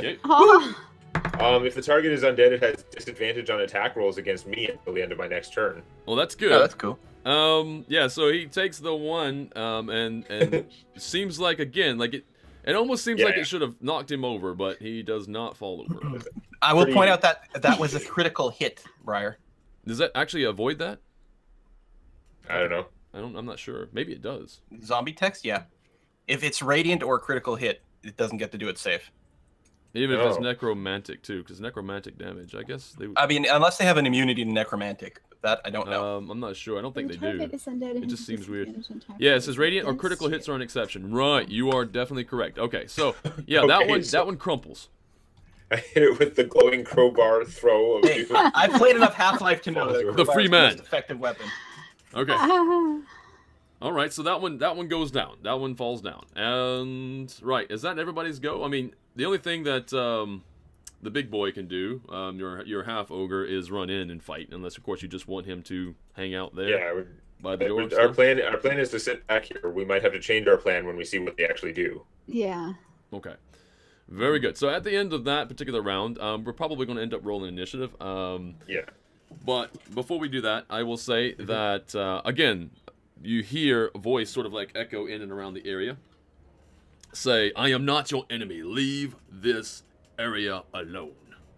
If the target is undead, it has disadvantage on attack rolls against me until the end of my next turn. Well, that's good. Oh, that's cool. Yeah, so he takes the 1, and seems like, again, like it almost seems like it should have knocked him over, but he does not fall over. I will point out that was a critical hit, Briar. Does that actually avoid that? I don't know. I'm not sure. Maybe it does. Zombie text, yeah. If it's radiant or critical hit, it doesn't get to do it safe. Even if it's necromantic too, because necromantic damage, I guess they. I mean, unless they have an immunity to necromantic, that I don't know. I'm not sure. I don't think they do. It just seems weird. Yeah, it says radiant or critical hits are an exception. Right, you are definitely correct. Okay, so yeah, that one crumples. I hit it with the glowing crowbar throw. Hey, I've played enough Half-Life to know that the free man. Most effective weapon. Okay. All right, so that one goes down. That one falls down. And right, is that everybody's go? I mean, the only thing that the big boy can do, your half ogre, is run in and fight, unless of course you just want him to hang out there. Yeah. By the door. Our plan is to sit back here. We might have to change our plan when we see what they actually do. Yeah. Okay. Very good. So at the end of that particular round, we're probably going to end up rolling initiative. Yeah. But before we do that, I will say that, again, you hear a voice sort of like echo in and around the area. Say, I am not your enemy. Leave this area alone.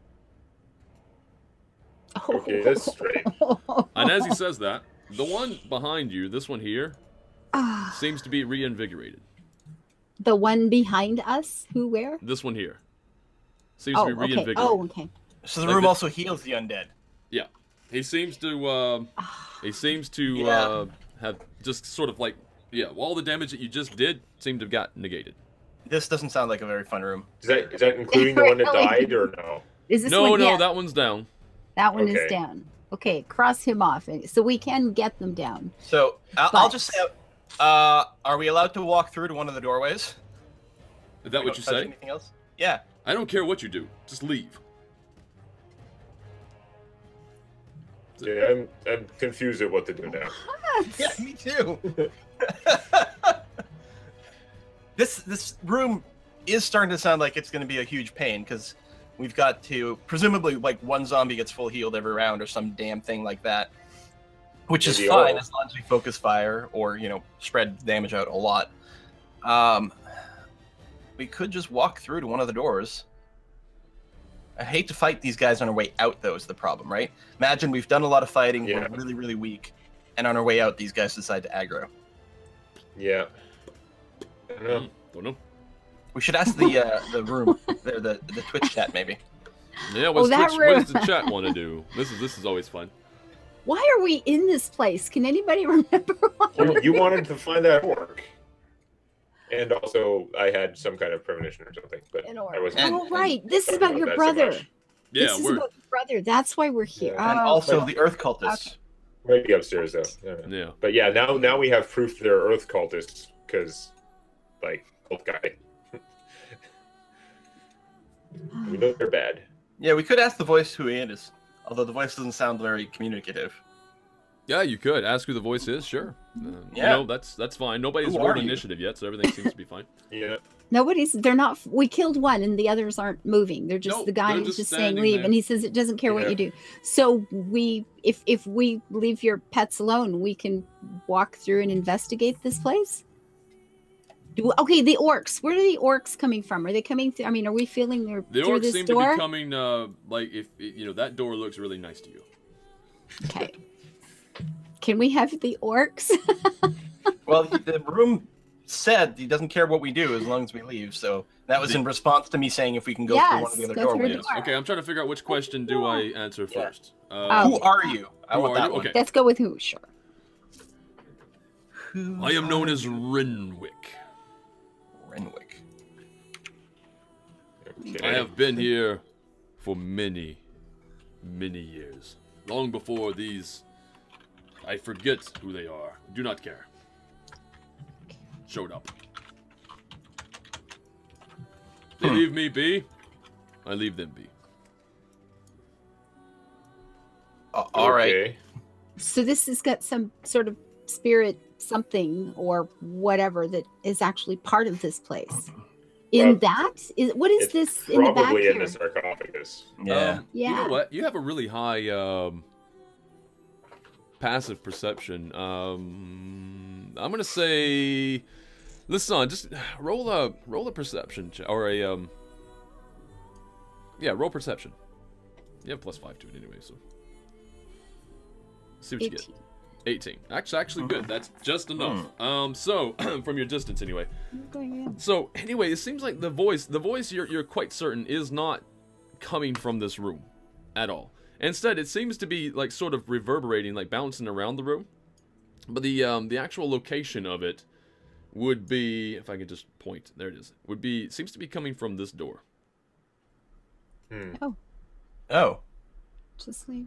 Okay, that's straight. And as he says that, the one behind you, this one here, seems to be reinvigorated. The one behind us? Who, where? This one here. Seems to be reinvigorated. Oh, okay. So the room also heals the undead. Yeah. He seems to, have just sort of like, all the damage that you just did seemed to have got negated. This doesn't sound like a very fun room. Is that including the one that died, or no? Is this no, one? No, that one's down. That one is down. Okay, cross him off. So we can get them down. So I'll just say, are we allowed to walk through to one of the doorways? Is that what you say? Anything else? Yeah. I don't care what you do. Just leave. Yeah, I'm confused at what to do now. What? Yeah, me too. This room is starting to sound like it's going to be a huge pain because we've got to presumably like one zombie gets full healed every round or some damn thing like that, which is fine as long as we focus fire or spread damage out a lot. We could just walk through to one of the doors. I hate to fight these guys on our way out, though, is the problem, right? Imagine we've done a lot of fighting, we're really, really weak, and on our way out, these guys decide to aggro. Yeah. I don't know. We should ask the room, the Twitch chat, maybe. Yeah, what does the chat want to do? This is always fun. Why are we in this place? Can anybody remember why? You wanted to find that orc. And also, I had some kind of premonition or something, but I wasn't. Right. This is about your brother. Yeah, this is about your brother. That's why we're here. And also the Earth cultists. Might be upstairs though. Yeah. But yeah, now we have proof they're Earth cultists because, like, old guy. We know they're bad. Yeah, we could ask the voice who Ian is, although the voice doesn't sound very communicative. Yeah, you could ask who the voice is. Sure. That's fine. Nobody's rolled initiative yet, so everything seems to be fine. Yeah. They're not. We killed one, and the others aren't moving. They're just the guy is just saying leave, there. And he says it doesn't care what you do. So if we leave your pets alone, we can walk through and investigate this place. Okay, the orcs. Where are the orcs coming from? Are they coming through? I mean, are we feeling they're through this door? The orcs seem to be coming. Like if that door looks really nice to you. Okay. Can we have the orcs? Well, the room said he doesn't care what we do as long as we leave. So that was in response to me saying if we can go through one of the other doorways. Yes. Okay, I'm trying to figure out which question do I answer first. Who are you? I want that one. Okay. Let's go with who. Sure. I am known as Renwick. Renwick. Okay. I have been here for many, many years. Long before these... I forget who they are. Do not care. Showed up. They leave me be. I leave them be. All right. So this has got some sort of spirit something or whatever that is actually part of this place. What is this in the back probably here? In the sarcophagus. Yeah. You know what? You have a really high passive perception. I'm gonna say, listen, just roll a perception or a roll perception. You have +5 to it anyway, so see what 18. You get. 18. Actually good. That's just enough. So from your distance anyway. So anyway, it seems like the voice you're quite certain is not coming from this room at all. Instead, it seems to be like sort of reverberating, like bouncing around the room. But the actual location of it would be, if I could just point, there it is. Seems to be coming from this door. Oh. Just leave.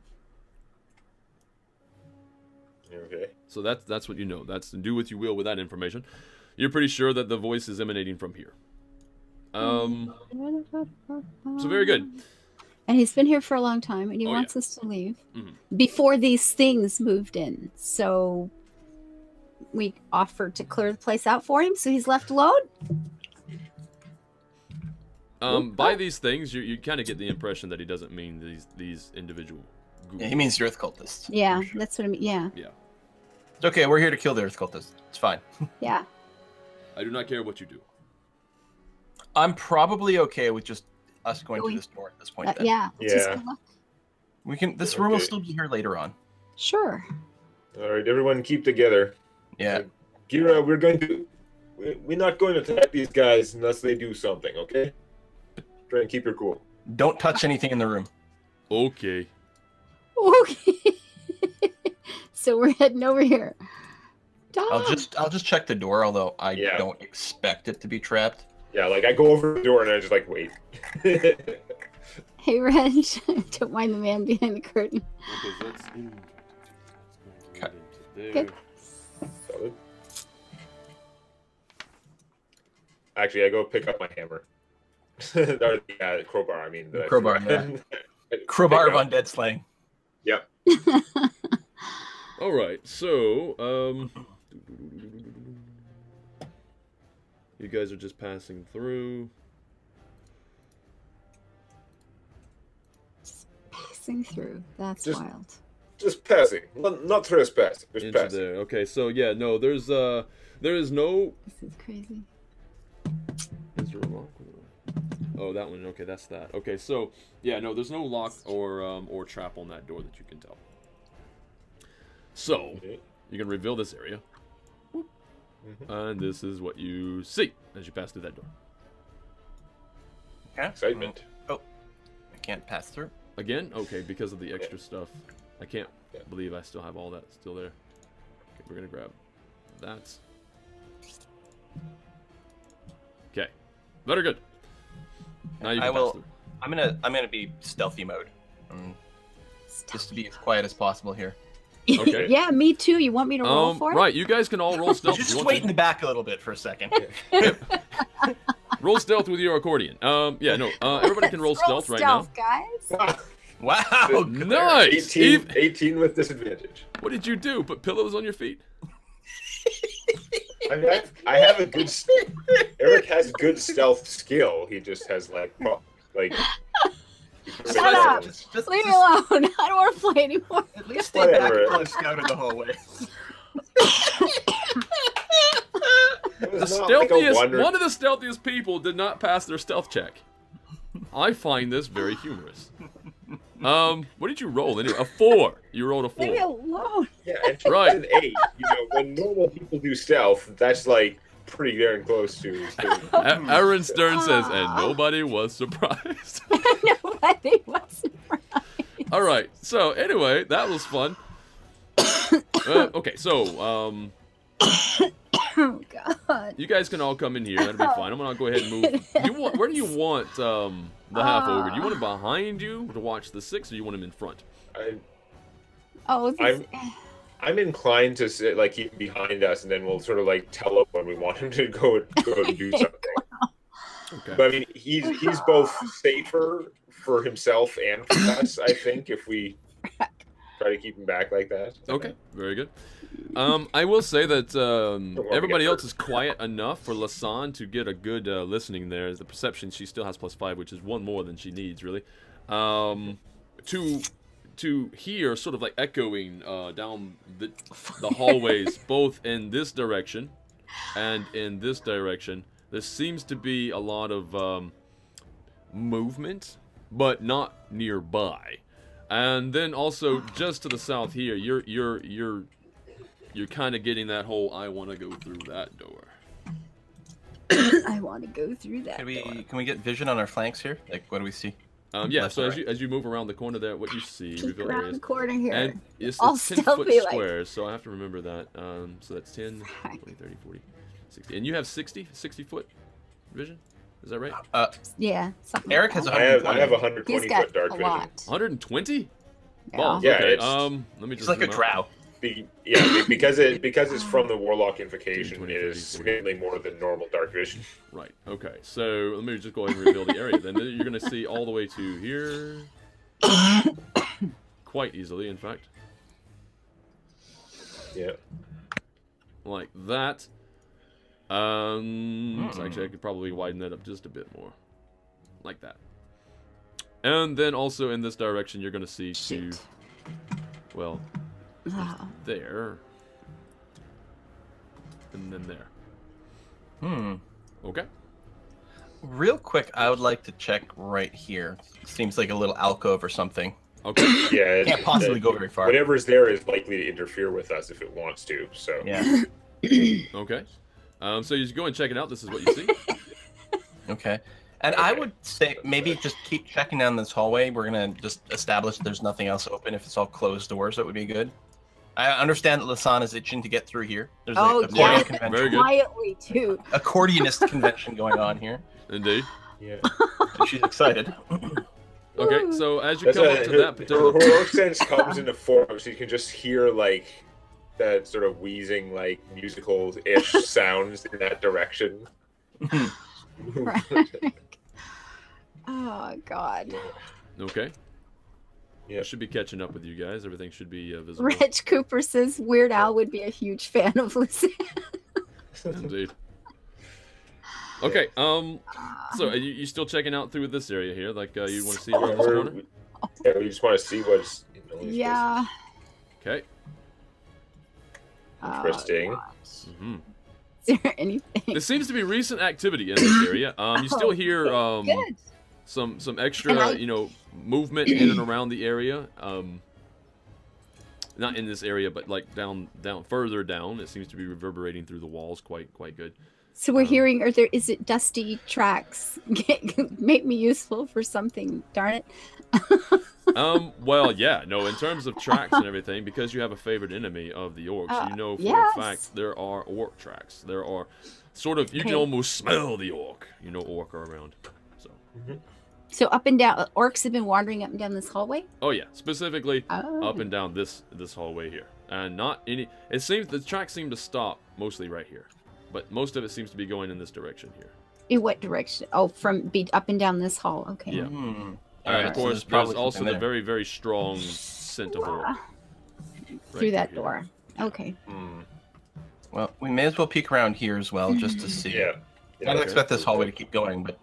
Okay. So that's what you know. That's to do what you will with that information. You're pretty sure that the voice is emanating from here. So very good. And he's been here for a long time, and he wants us to leave before these things moved in. So we offered to clear the place out for him, so he's left alone. By these things, you kind of get the impression that he doesn't mean these individual ghouls. Yeah, he means the Earth cultists. Yeah, sure. that's what I mean. Yeah. Yeah. It's okay. We're here to kill the Earth cultists. It's fine. Yeah. I do not care what you do. I'm probably okay with just us going through this door at this point. Then. Yeah. Just go look. We can. This room will still be here later on. Sure. All right, everyone, keep together. Yeah. Gira, we're not going to attack these guys unless they do something. Okay. Try and keep your cool. Don't touch anything in the room. Okay. Okay. So we're heading over here. I'll just check the door, although I don't expect it to be trapped. Yeah, like I go over the door and I just like wait. Hey, Reg, don't mind the man behind the curtain. Good. Solid. Actually, I go pick up my hammer. Or the crowbar, I mean. The crowbar, yeah. Crowbar of undead slaying. Yep. All right, so you guys are just passing through. Just passing through. That's wild. Just passing, not trespassing. Just Into passing. there. Okay, so yeah, no, there is no. This is crazy. Is there a lock? Oh, that one. Okay, that's that. Okay, so yeah, no, there's no lock or trap on that door that you can tell. So you can reveal this area, and this is what you see as you pass through that door. Okay. Excitement. Oh, I can't pass through. Again? Okay, because of the extra stuff. I can't believe I still have all that still there. Okay, we're gonna grab that. Okay, better good. Now you can pass through. I'm gonna be stealthy mode, just to be as quiet as possible here. Okay. Yeah, me too. You want me to roll for it? Right, you guys can all roll stealth. Just wait in the back a little bit for a second. Roll stealth with your accordion. Yeah, no. Everybody can roll stealth right now. Guys. Wow. Nice. 18 with disadvantage. What did you do? Put pillows on your feet? I have a good. Eric has good stealth skill. He just has like. Shut up! Just leave me alone. I don't want to play anymore. At least stay back until I've scouted the hallway. The stealthiest, one of the stealthiest people did not pass their stealth check. I find this very humorous. What did you roll? A 4. You rolled a 4. Leave me alone. Yeah, and right. An 8. You know, when normal people do stealth, that's like pretty darn close to. Aaron Stern says, and nobody was surprised. Nobody was surprised. All right. So anyway, that was fun. Okay, so oh God. You guys can all come in here. That'll be fine. I'm gonna go ahead and move. Where do you want the half ogre? Do you want him behind you to watch the 6, or you want him in front? I'm inclined to sit, like keep him behind us, and then we'll sort of like tell him when we want him to go and do something. Okay. But I mean, he's both safer for himself and for us, I think, if we try to keep him back like that. Okay, very good. I will say that everybody else is quiet enough for Lasan to get a good listening there. The perception, she still has +5, which is 1 more than she needs, really. To hear sort of like echoing down the hallways, both in this direction and in this direction. There seems to be a lot of movement, but not nearby. And then also just to the south here, you're kind of getting that whole I want to go through that door. I want to go through that door. Can we get vision on our flanks here? Like, what do we see? Yeah, so as you move around the corner there, what you see, reveal areas. The corner here. And it's all 10-foot squares, so I have to remember that. So that's 10, 20, 30, 40, 60. And you have 60-foot vision? Is that right? Yeah. Eric has 120. I have 120 foot dark vision. 120? Yeah. Oh, yeah, okay. Let me just like a drow. Because it's from the Warlock Invocation, it is significantly more than normal dark vision. Right. Okay. So let me just go ahead and reveal the area. Then you're going to see all the way to here, quite easily, in fact. Yeah. Like that. So actually, I could probably widen that up just a bit more, like that. And then also in this direction, you're going to see two, well, there, and then there. Okay. Real quick, I would like to check right here. Seems like a little alcove or something. Okay. Yeah, it can't possibly go very far. Whatever's there is likely to interfere with us if it wants to. So yeah. Okay. So you go and check it out. This is what you see. Okay. And I would say maybe just keep checking down this hallway. We're gonna just establish there's nothing else open. If it's all closed doors, that would be good. I understand that Lasan is itching to get through here. There's a accordion convention. Very good. Quietly too. Accordionist convention going on here. Indeed. Yeah. So she's excited. Okay, so as you come up to that particular... Her orc sense comes into form, so you can just hear, like, that sort of wheezing, like, musical-ish sounds in that direction. Oh, God. Okay. Yeah. I should be catching up with you guys. Everything should be visible. Rich Cooper says Weird Al would be a huge fan of Lucy. Indeed. Okay, so are you still checking out through this area here? Like, you want to see around this corner? Yeah, we just want to see what's in all these Yeah. Okay. Interesting. Is there anything? There seems to be recent activity in this area. You still hear some extra, you know, movement in and around the area. Not in this area, but like down further down. It seems to be reverberating through the walls quite good. So we're hearing, is it dusty tracks? Make me useful for something, darn it. Well, yeah, no, in terms of tracks and everything, because you have a favorite enemy of the orcs, you know for a fact there are orc tracks. There are sort of, you can almost smell the orc. You know orc are around. So. So up and down, orcs have been wandering up and down this hallway? Oh yeah, specifically up and down this hallway here. And not any, it seems the tracks seem to stop mostly right here. But most of it seems to be going in this direction here. In what direction? Oh, from up and down this hall. Okay. Yeah. And of course, so there's also the very, very strong scent of orc. Through that door. Okay. Well, we may as well peek around here as well, just to see. Yeah. I don't expect this hallway to keep going, but...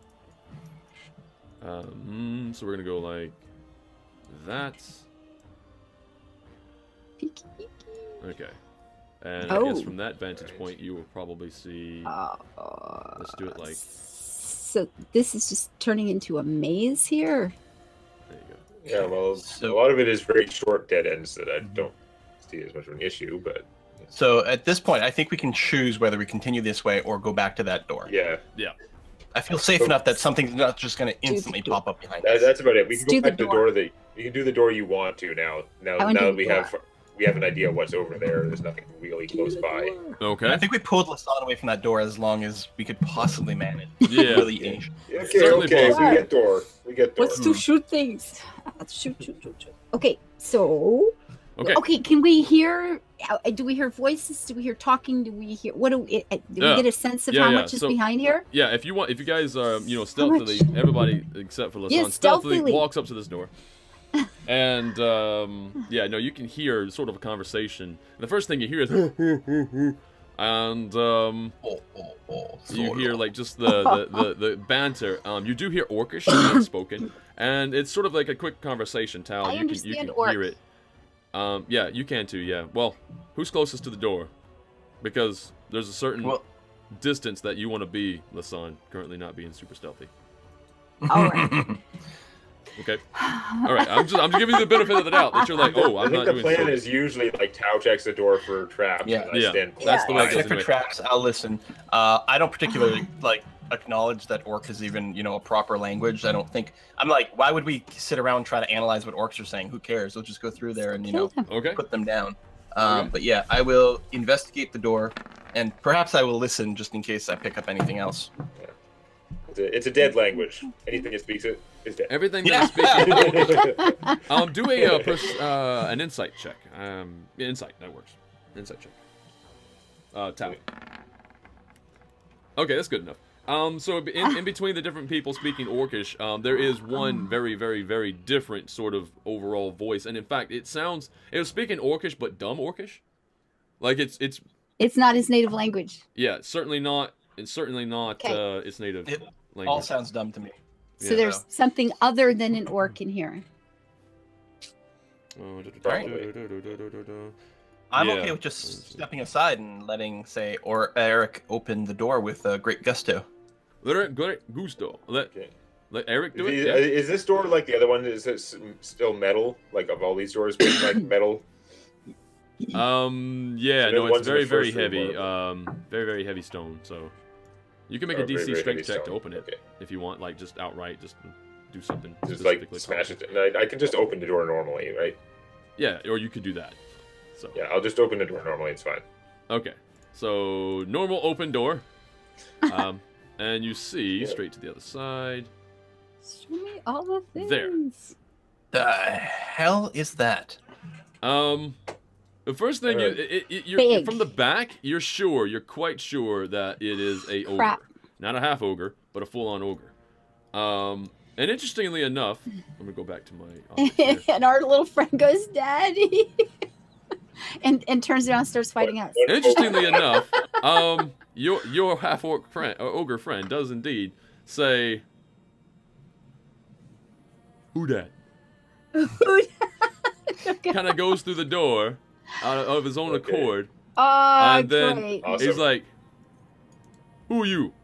so we're going to go like that. Okay. And I guess from that vantage point, you will probably see... let's do it like... So this is just turning into a maze here? There you go. Yeah, well, a lot of it is very short dead ends that I don't see as much of an issue, but... So at this point, I think we can choose whether we continue this way or go back to that door. Yeah. Yeah. I feel safe enough that something's not just going to instantly pop up behind us. That's about it. We can go back to the door that... You can do the door you want to now. Now that we have an idea of what's over there. There's nothing really close by. Okay. I think we pulled Lasan away from that door as long as we could possibly manage. Yeah. Really ancient. Okay, we get door. Let's do shoot things. Let's shoot. Okay, so... Okay. Can we hear... Do we hear voices? Do we hear talking? Do we hear... What do we get a sense of how much is behind here? Yeah, if you guys, you know, stealthily, everybody except for Lasan, stealthily walks up to this door. And yeah, no, you can hear sort of a conversation. The first thing you hear is, and you hear like just the banter. You do hear Orcish unspoken, and it's sort of like a quick conversation. Tal, you can hear it. Yeah, you can too. Yeah. Well, who's closest to the door? Because there's a certain distance that you want to be, Lasan, currently not being super stealthy. All right. Okay. All right. I'm just giving you the benefit of the doubt that you're like, oh, I'm not doing. I think the plan is usually like Tao checks the door for traps. Yeah. And I stand That's the way. I check for traps. I'll listen. I don't particularly like acknowledge that orc is even, you know, a proper language. I don't think. I'm like, why would we sit around and try to analyze what orcs are saying? Who cares? We'll just go through there and, you know, put them down. But yeah, I will investigate the door, and perhaps I will listen just in case I pick up anything else. Yeah. It's a dead language. Anything that speaks it is dead. Everything that speaks. Do an insight check. Insight, that works. Insight check. Tally. Okay, that's good enough. So in between the different people speaking Orcish, there is one very, very, very different sort of overall voice, and in fact, it was speaking Orcish, but dumb Orcish. Like it's not his native language. Yeah, certainly not. It's certainly not its native language. All sounds dumb to me. So there's something other than an orc in here. I'm okay with just stepping aside and letting, say, or Eric open the door with great gusto. Great gusto. Let Eric do it. Is this door like the other one? Is it still metal? Like of all these doors, being like metal? Yeah, no, it's very, very heavy. Very, very heavy stone. So you can make a DC strength check to open it if you want, like just outright, just do something. Just like smash it. And I can just open the door normally, right? Yeah, or you could do that. So yeah, I'll just open the door normally. It's fine. Okay, so normal open door, and you see straight to the other side. Show me all the things. There. The hell is that? The first thing you're from the back, you're quite sure that it is a ogre, not a half ogre, but a full-on ogre. And interestingly enough, I'm gonna go back to my and our little friend goes, "Daddy," and turns around and starts fighting us. Interestingly enough, your half orc friend, or ogre friend, does indeed say, "Who dat?" Kind of goes through the door out of his own accord, and then he's like, "Who are you?"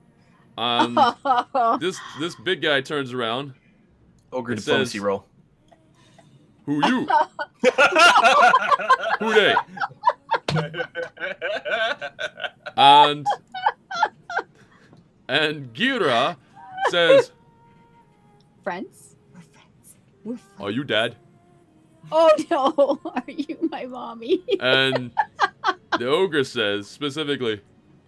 This big guy turns around. Ogre diplomacy roll. Who you? Who they? And Gira says, "Friends? We're friends. We're friends. Are you dad?" Oh no, are you my mommy? And the ogre says specifically,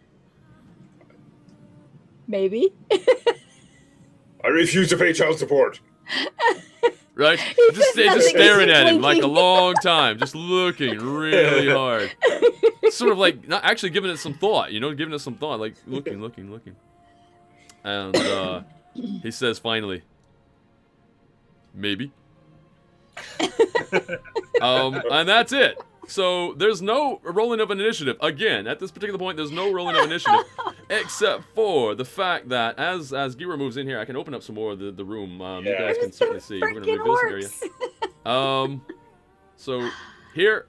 "Maybe." I refuse to pay child support. Right? Just staring at him like a long time, just looking really hard. Sort of like not actually giving it some thought, giving it some thought, like looking. And he says finally, "Maybe." And that's it. So there's no rolling of an initiative. Again, at this particular point, there's no rolling of initiative, except for the fact that as Gira moves in here, I can open up some more of the room. You guys can certainly see. We're gonna reveal this area. So here.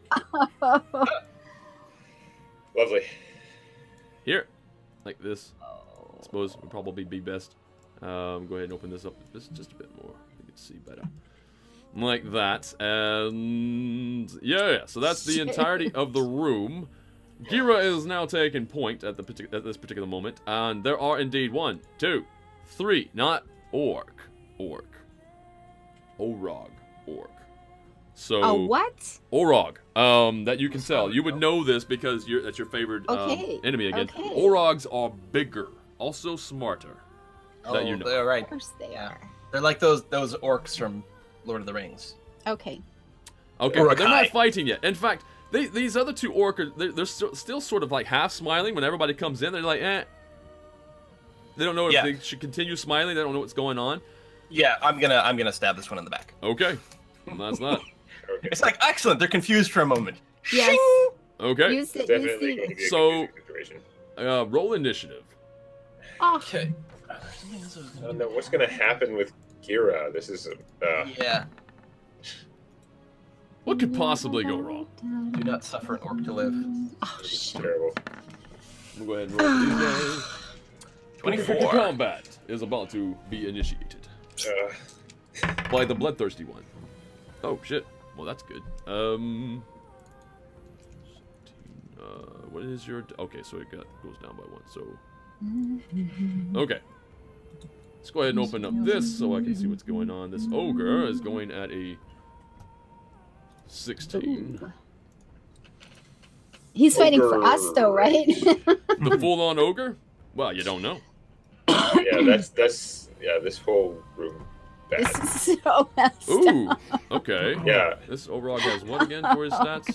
Lovely. Here, like this. I suppose would probably be best. Go ahead and open this up just a bit more. You can see better. Like that, and yeah, so that's the entirety of the room. Gira is now taking point at this particular moment, and there are indeed 1, 2, 3, not orc. So a what? Orog. That you can tell. You would know this because that's your favorite enemy again. Okay. Orogs are bigger, also smarter. That you know. They're right. Of course they are. They're like those orcs from Lord of the Rings. Okay, but they're not fighting yet. In fact, these other two orcs, they're still sort of like half smiling when everybody comes in. They're like, eh. They don't know if they should continue smiling. They don't know what's going on. Yeah, I'm gonna stab this one in the back. Okay, well, that's not. It's like excellent. They're confused for a moment. Yes. Shing! Okay. Use it. So, roll initiative. Okay. I don't know what's gonna happen with Gira. This is yeah. What could possibly go wrong? Do not suffer an orc to live. Oh, this is terrible. We'll go ahead and roll these guys. 24. Combat is about to be initiated by the bloodthirsty one. Oh shit. Well, that's good. What is your? Okay, so it goes down by 1. So okay. Let's go ahead and open up this so I can see what's going on. This ogre is going at a 16. Ooh. He's fighting for us, though, right? The full-on ogre? Well, you don't know. Yeah, that's this whole room. Bad. This is so messed Ooh, okay. Yeah. This Orog has what again for his stats?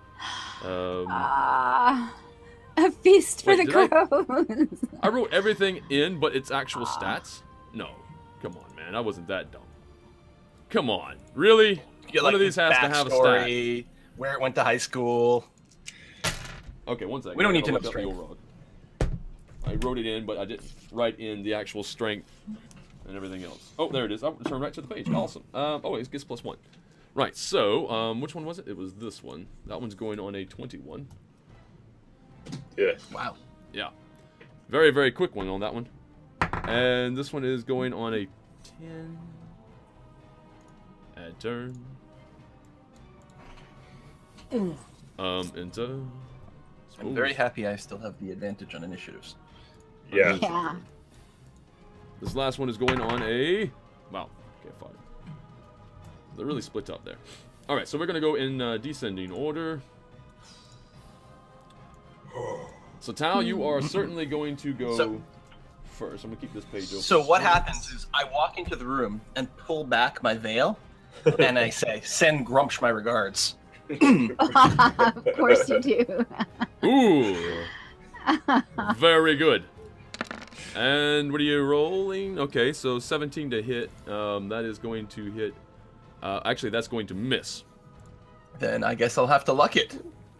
A feast for the crows. I wrote everything in, but its actual stats? No. Come on, man. I wasn't that dumb. Come on. Really? One of these has to have a stat. Where it went to high school. Okay, one second. We don't need to know strength. I wrote it in, but I didn't write in the actual strength and everything else. Oh, there it is. I'll return right to the page. Awesome. Oh, it gets +1. Right, so, which one was it? It was this one. That one's going on a 21. Yeah. Wow. Yeah. Very, very quick one on that one. And this one is going on a 10. Add turn. Enter. I'm very happy I still have the advantage on initiatives. Yeah. Yeah. This last one is going on a... Wow. Okay, 5. They're really split up there. Alright, so we're going to go in descending order. So, Tao, you are certainly going to go first. I'm going to keep this page open. So what happens is I walk into the room and pull back my veil, and I say, "Send Grumsh my regards." Of course you do. Ooh. Very good. And what are you rolling? Okay, so 17 to hit. That is going to hit. Actually, that's going to miss. Then I guess I'll have to luck it.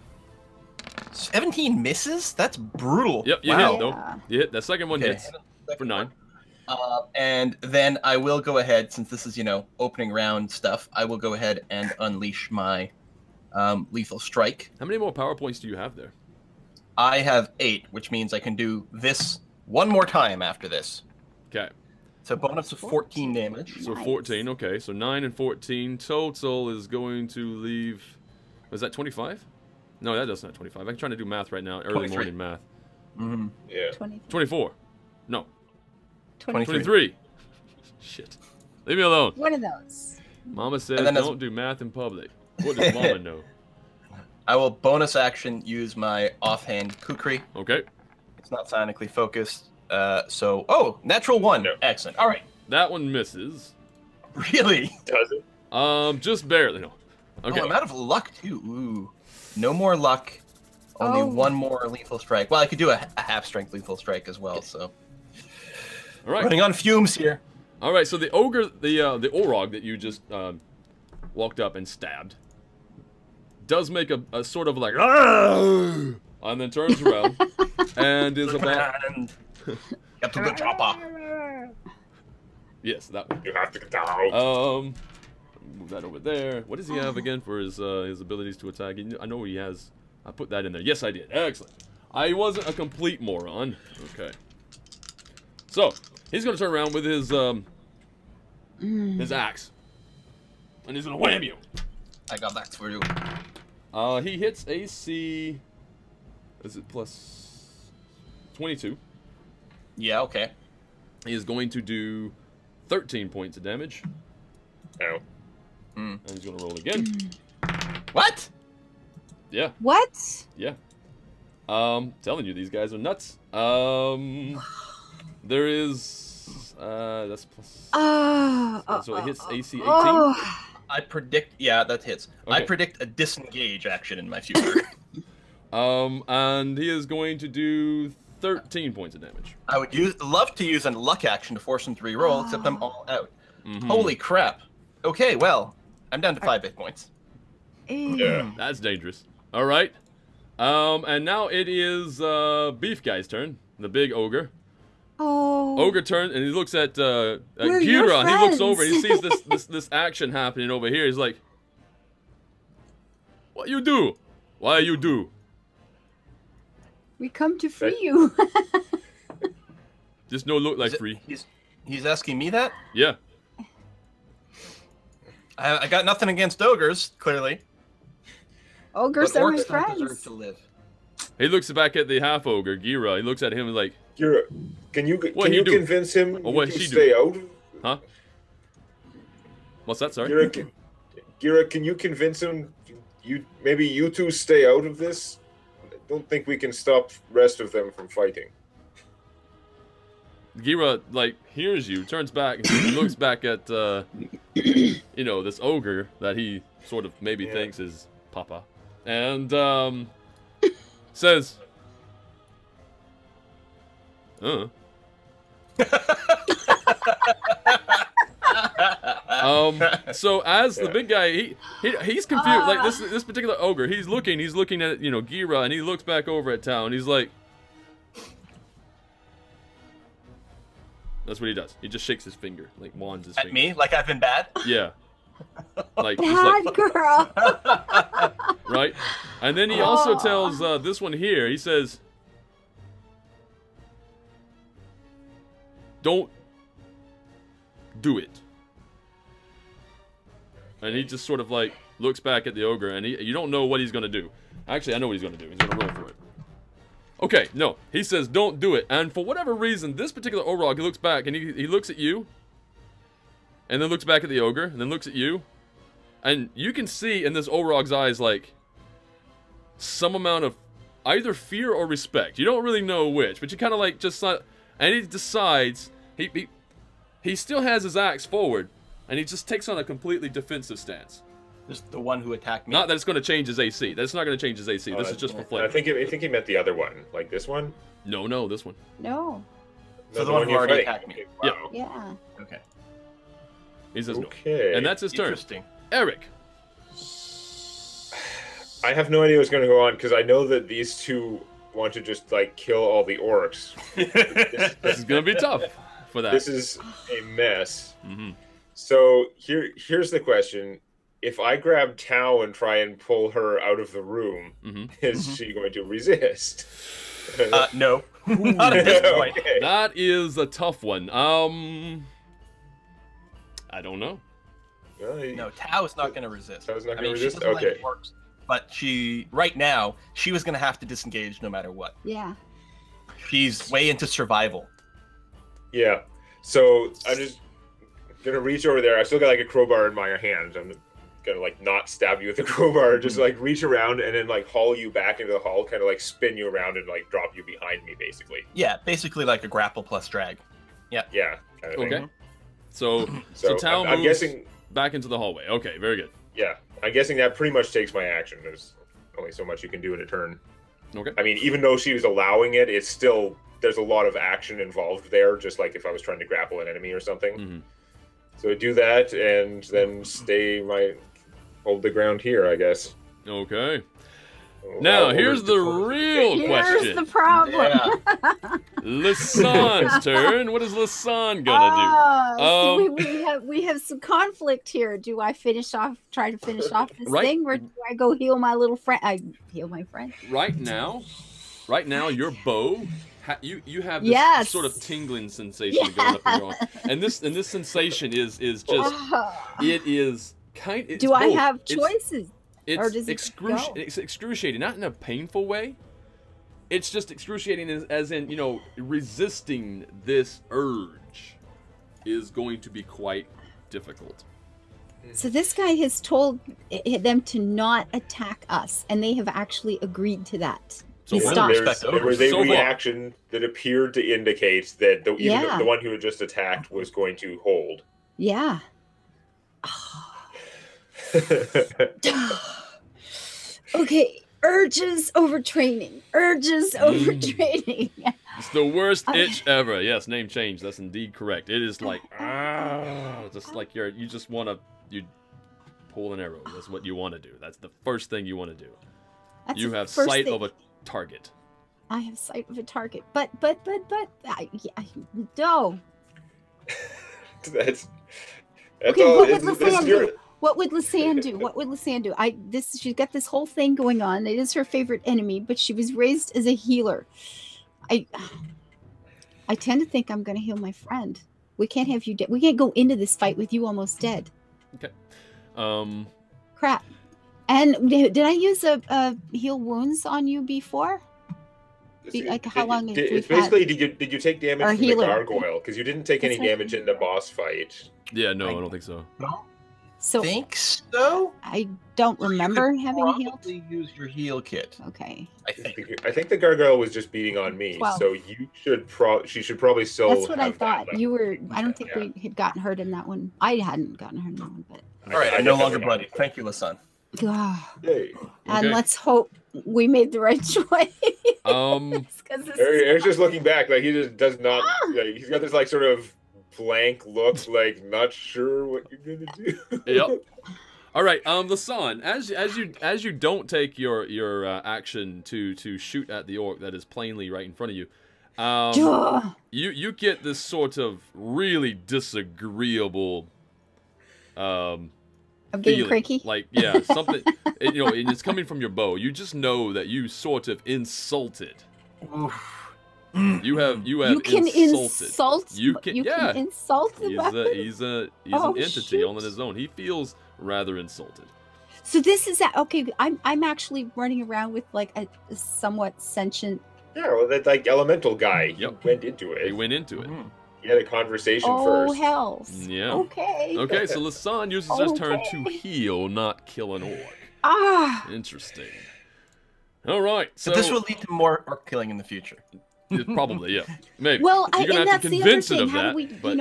17 misses? That's brutal. Yep, you wow. hit though. You hit. That second one hits for 9. And then I will go ahead, since this is, opening round stuff, I will go ahead and unleash my lethal strike. How many more power points do you have there? I have 8, which means I can do this one more time after this. Okay. So bonus of 14 damage. So 14, okay. So 9 and 14 total is going to leave... Was that 25? No, that doesn't have 25. I'm trying to do math right now. Early 23. morning math. Mm-hmm. Yeah. 24. No. 23. 23. Shit. Leave me alone. One of those. Mama says don't do math in public. What does Mama know? I will bonus action use my offhand kukri. Okay. It's not sonically focused. Oh, natural 1. No. Excellent. All right. That one misses. Really? Does it? Just barely. No. Okay. Oh, I'm out of luck too. Ooh. No more luck. Only one more lethal strike. Well, I could do a half-strength lethal strike as well. So. All right. Running on fumes here. All right. So the ogre, the Orog that you just walked up and stabbed, does make a sort of like, and then turns around and is about. Get to the chopper. Yes, that one. You have to get down. Move that over there. What does he have again for his abilities to attack? I know he has. I put that in there. Yes, I did. Excellent. I wasn't a complete moron. Okay. So he's gonna turn around with his axe, and he's gonna wham you. I got that for you. He hits AC. Is it plus 22? Yeah. Okay. He is going to do 13 points of damage. Ow. And he's gonna roll again. What? Yeah. What? Yeah. Telling you, these guys are nuts. There is that's plus. So it hits AC 18. I predict. Yeah, that hits. Okay. I predict a disengage action in my future. And he is going to do 13 points of damage. I would love to use a luck action to force him to reroll, except I'm all out. Mm-hmm. Holy crap. Okay, well, I'm down to 5 hit points. Yeah. That's dangerous. All right. And now it is Beef Guy's turn. The big ogre. Oh. Ogre turns and he looks at We're your Gira and he looks friends. over and he sees this action happening over here. He's like, "What you do? Why you do?" We come to free you. Just no look like free. He's asking me that? Yeah. I got nothing against ogres, clearly. Ogres But are my orcs don't deserve friends. to live. He looks back at the half ogre, Gira. He looks at him and like, Gira, can you convince him what to she stay do? out? "Huh? What's that? Sorry." Gira, can you convince him? Maybe you two stay out of this. I don't think we can stop rest of them from fighting. Gira like hears you, turns back, and looks back at this ogre that he sort of maybe thinks is Papa, and says, So as the big guy, he's confused. Like this particular ogre, he's looking at Gira, and he looks back over at Tao, and he's like, That's what he does. He just shakes his finger, like wands his At finger. me? Like I've been bad? Yeah. Like, Bad girl. right? And then he also tells this one here, he says, don't do it. And he just sort of like looks back at the ogre, and you don't know what he's going to do. Actually, I know what he's going to do. He's going to roll for it. Okay, no. He says, don't do it. And for whatever reason, this particular Orog, he looks back, and he looks at you, and then looks back at the ogre, and then looks at you. And you can see in this Orog's eyes, like, some amount of either fear or respect. You don't really know which, but you kind of like just... And he decides... He still has his axe forward, and he just takes on a completely defensive stance. Just the one who attacked me. Not that it's going to change his AC. That's not going to change his AC. This is just for flavor. I think he meant the other one, like this one. No, this one. No. So the one who already attacked me. Wow. Yeah. Okay. He says okay. No. And that's his turn. Interesting. Eric. I have no idea what's going to go on because I know that these two want to just like kill all the orcs. This is going to be tough for that. This is a mess. Mm-hmm. So here's the question. If I grab Tao and try and pull her out of the room, is she going to resist? No. Not at this point. Okay. That is a tough one. I don't know. No, Tao is not going to resist. Tao's not going to resist? She doesn't Okay. like orcs, but right now, she was going to have to disengage no matter what. Yeah. She's way into survival. Yeah. So I'm just going to reach over there. I still got like a crowbar in my hand. I'm gonna like not stab you with a crowbar, just like reach around and then like haul you back into the hall, kind of like spin you around and like drop you behind me, basically. Yeah, basically like a grapple plus drag. Yeah. Yeah. Kind of Okay. thing. So Tao I'm moves guessing back into the hallway. Okay, very good. Yeah, I'm guessing that pretty much takes my action. There's only so much you can do in a turn. Okay. I mean, even though she was allowing it, it's still there's a lot of action involved there. Just like if I was trying to grapple an enemy or something. Mm-hmm. So I do that and then hold the ground here, I guess. Okay. Now, here's the real question. Here's the problem. Yeah. Lasan's turn. What is Lasan gonna do? So we have some conflict here. Do I try to finish off this Right. thing, or do I go heal my little friend? I heal my friend. Right now, your bow, you have this Yes. sort of tingling sensation going up in your arm, and this sensation is just it is kind. It's Do I both. have choices? It's Or does it it's excruciating, not in a painful way. It's just excruciating as in, resisting this urge is going to be quite difficult. So this guy has told them to not attack us, and they have actually agreed to that. So He what- stopped. There was a So far. reaction that appeared to indicate that even Yeah. the one who had just attacked was going to hold. Yeah. Okay, urges overtraining. Urges overtraining. It's the worst itch ever. Yes, name change. That's indeed correct. It is like, just like you just want to, you pull an arrow. That's what you want to do. That's the first thing you want to do. That's You the have first sight thing. of a target. I have sight of a target, but no. That's Okay, all. what would This Lasan is your- do? What would Lasan do? What would Lasan do? She's got this whole thing going on. It is her favorite enemy, but she was raised as a healer. I tend to think I'm going to heal my friend. We can't have you dead. We can't go into this fight with you almost dead. Okay. Crap. And did I use a heal wounds on you before? Like how long have we It's had- basically did you take damage Our from the healer. gargoyle? Because you didn't take any That's right. damage in the boss fight. Yeah, no, I don't think so. So Think so? I don't remember You could having healed. probably use your heal kit. Okay. I think. I think the gargoyle was just beating on me, 12. so you should she should probably still. That's what I have that thought. left. You were. I don't think Yeah. we had gotten hurt in that one. I hadn't gotten hurt in that one, but. All right, I I'm no definitely longer got bloody. it. Thank you, Lasan. Yay. And Okay. let's hope we made the right choice. Because Eric's just looking back, like he just does not. Like, he's got this like sort of blank look, like not sure what you're gonna do. Yep. All right, Lasan, as you don't take your action to shoot at the orc that is plainly right in front of you, You get this sort of really disagreeable I'm getting feeling. cranky. Like, yeah, something, and it's coming from your bow. You just know that you sort of insulted. You can insult. You can insult the weapon. He's an entity all on his own. He feels rather insulted. So this is okay. I'm actually running around with like a somewhat sentient. Yeah, well, that like elemental guy. Yep. He went into it. He went into it. He had a conversation first. Oh hells. Yeah. Okay. Okay, so Lasan uses his turn to heal, not kill an orc. Interesting. All right, so but this will lead to more orc killing in the future. Probably, yeah, maybe. Well, you're gonna have to convince it of that.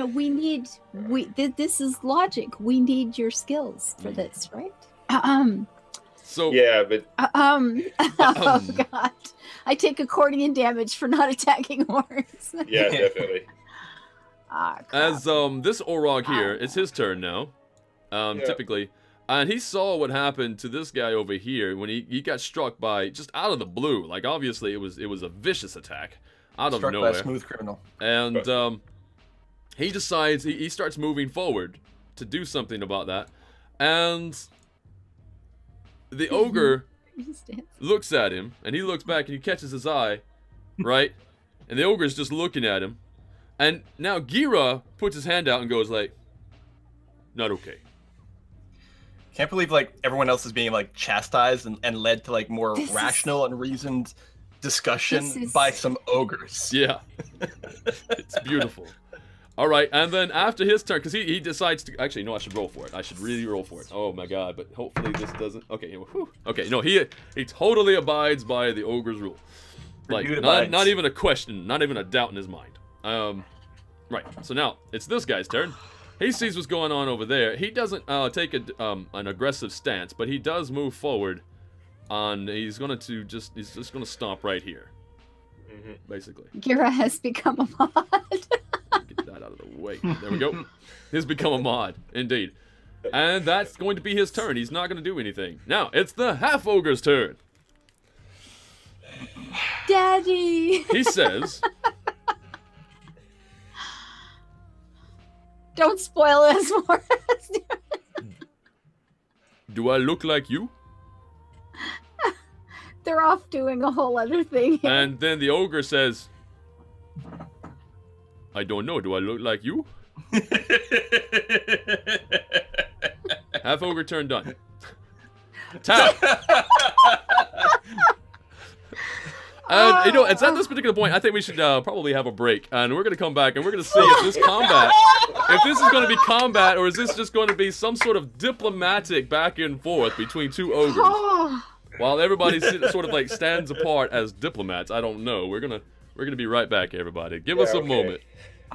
This is logic. We need your skills for this, right? So yeah, but oh god, I take accordion damage for not attacking orcs. Yeah, definitely. As this Orog here, it's his turn now. Typically. And he saw what happened to this guy over here when he got struck by, just out of the blue. Like, obviously, it was a vicious attack out of nowhere. By a smooth criminal. And he decides, he starts moving forward to do something about that. And the ogre looks at him, and he looks back, and he catches his eye, right? And the ogre's just looking at him. And now Gira puts his hand out and goes like, not okay. Can't believe like everyone else is being like chastised and led to like more rational and reasoned discussion by some ogres. Yeah. It's beautiful. All right, and then after his turn, because he decides to, actually, no, I should roll for it. I should really roll for it. Oh my god, but hopefully this doesn't, okay, whew. Okay, no, he totally abides by the ogre's rule. Like, not even a question, not even a doubt in his mind. Right, so now, it's this guy's turn. He sees what's going on over there. He doesn't take an aggressive stance, but he does move forward. He's just gonna stomp right here, basically. Gira has become a mod. Get that out of the way. There we go. He's become a mod, indeed, and that's going to be his turn. He's not going to do anything. Now it's the half ogre's turn. Daddy. He says. Don't spoil us more. Do I look like you? They're off doing a whole other thing here. And then the ogre says, I don't know, do I look like you? Half ogre turn done. Tap! And, it's at this particular point, I think we should probably have a break. And we're going to come back and we're going to see if this combat, if this is going to be combat or is this just going to be some sort of diplomatic back and forth between two ogres. While everybody sort of like stands apart as diplomats. I don't know. We're going to be right back, everybody. Give us a moment.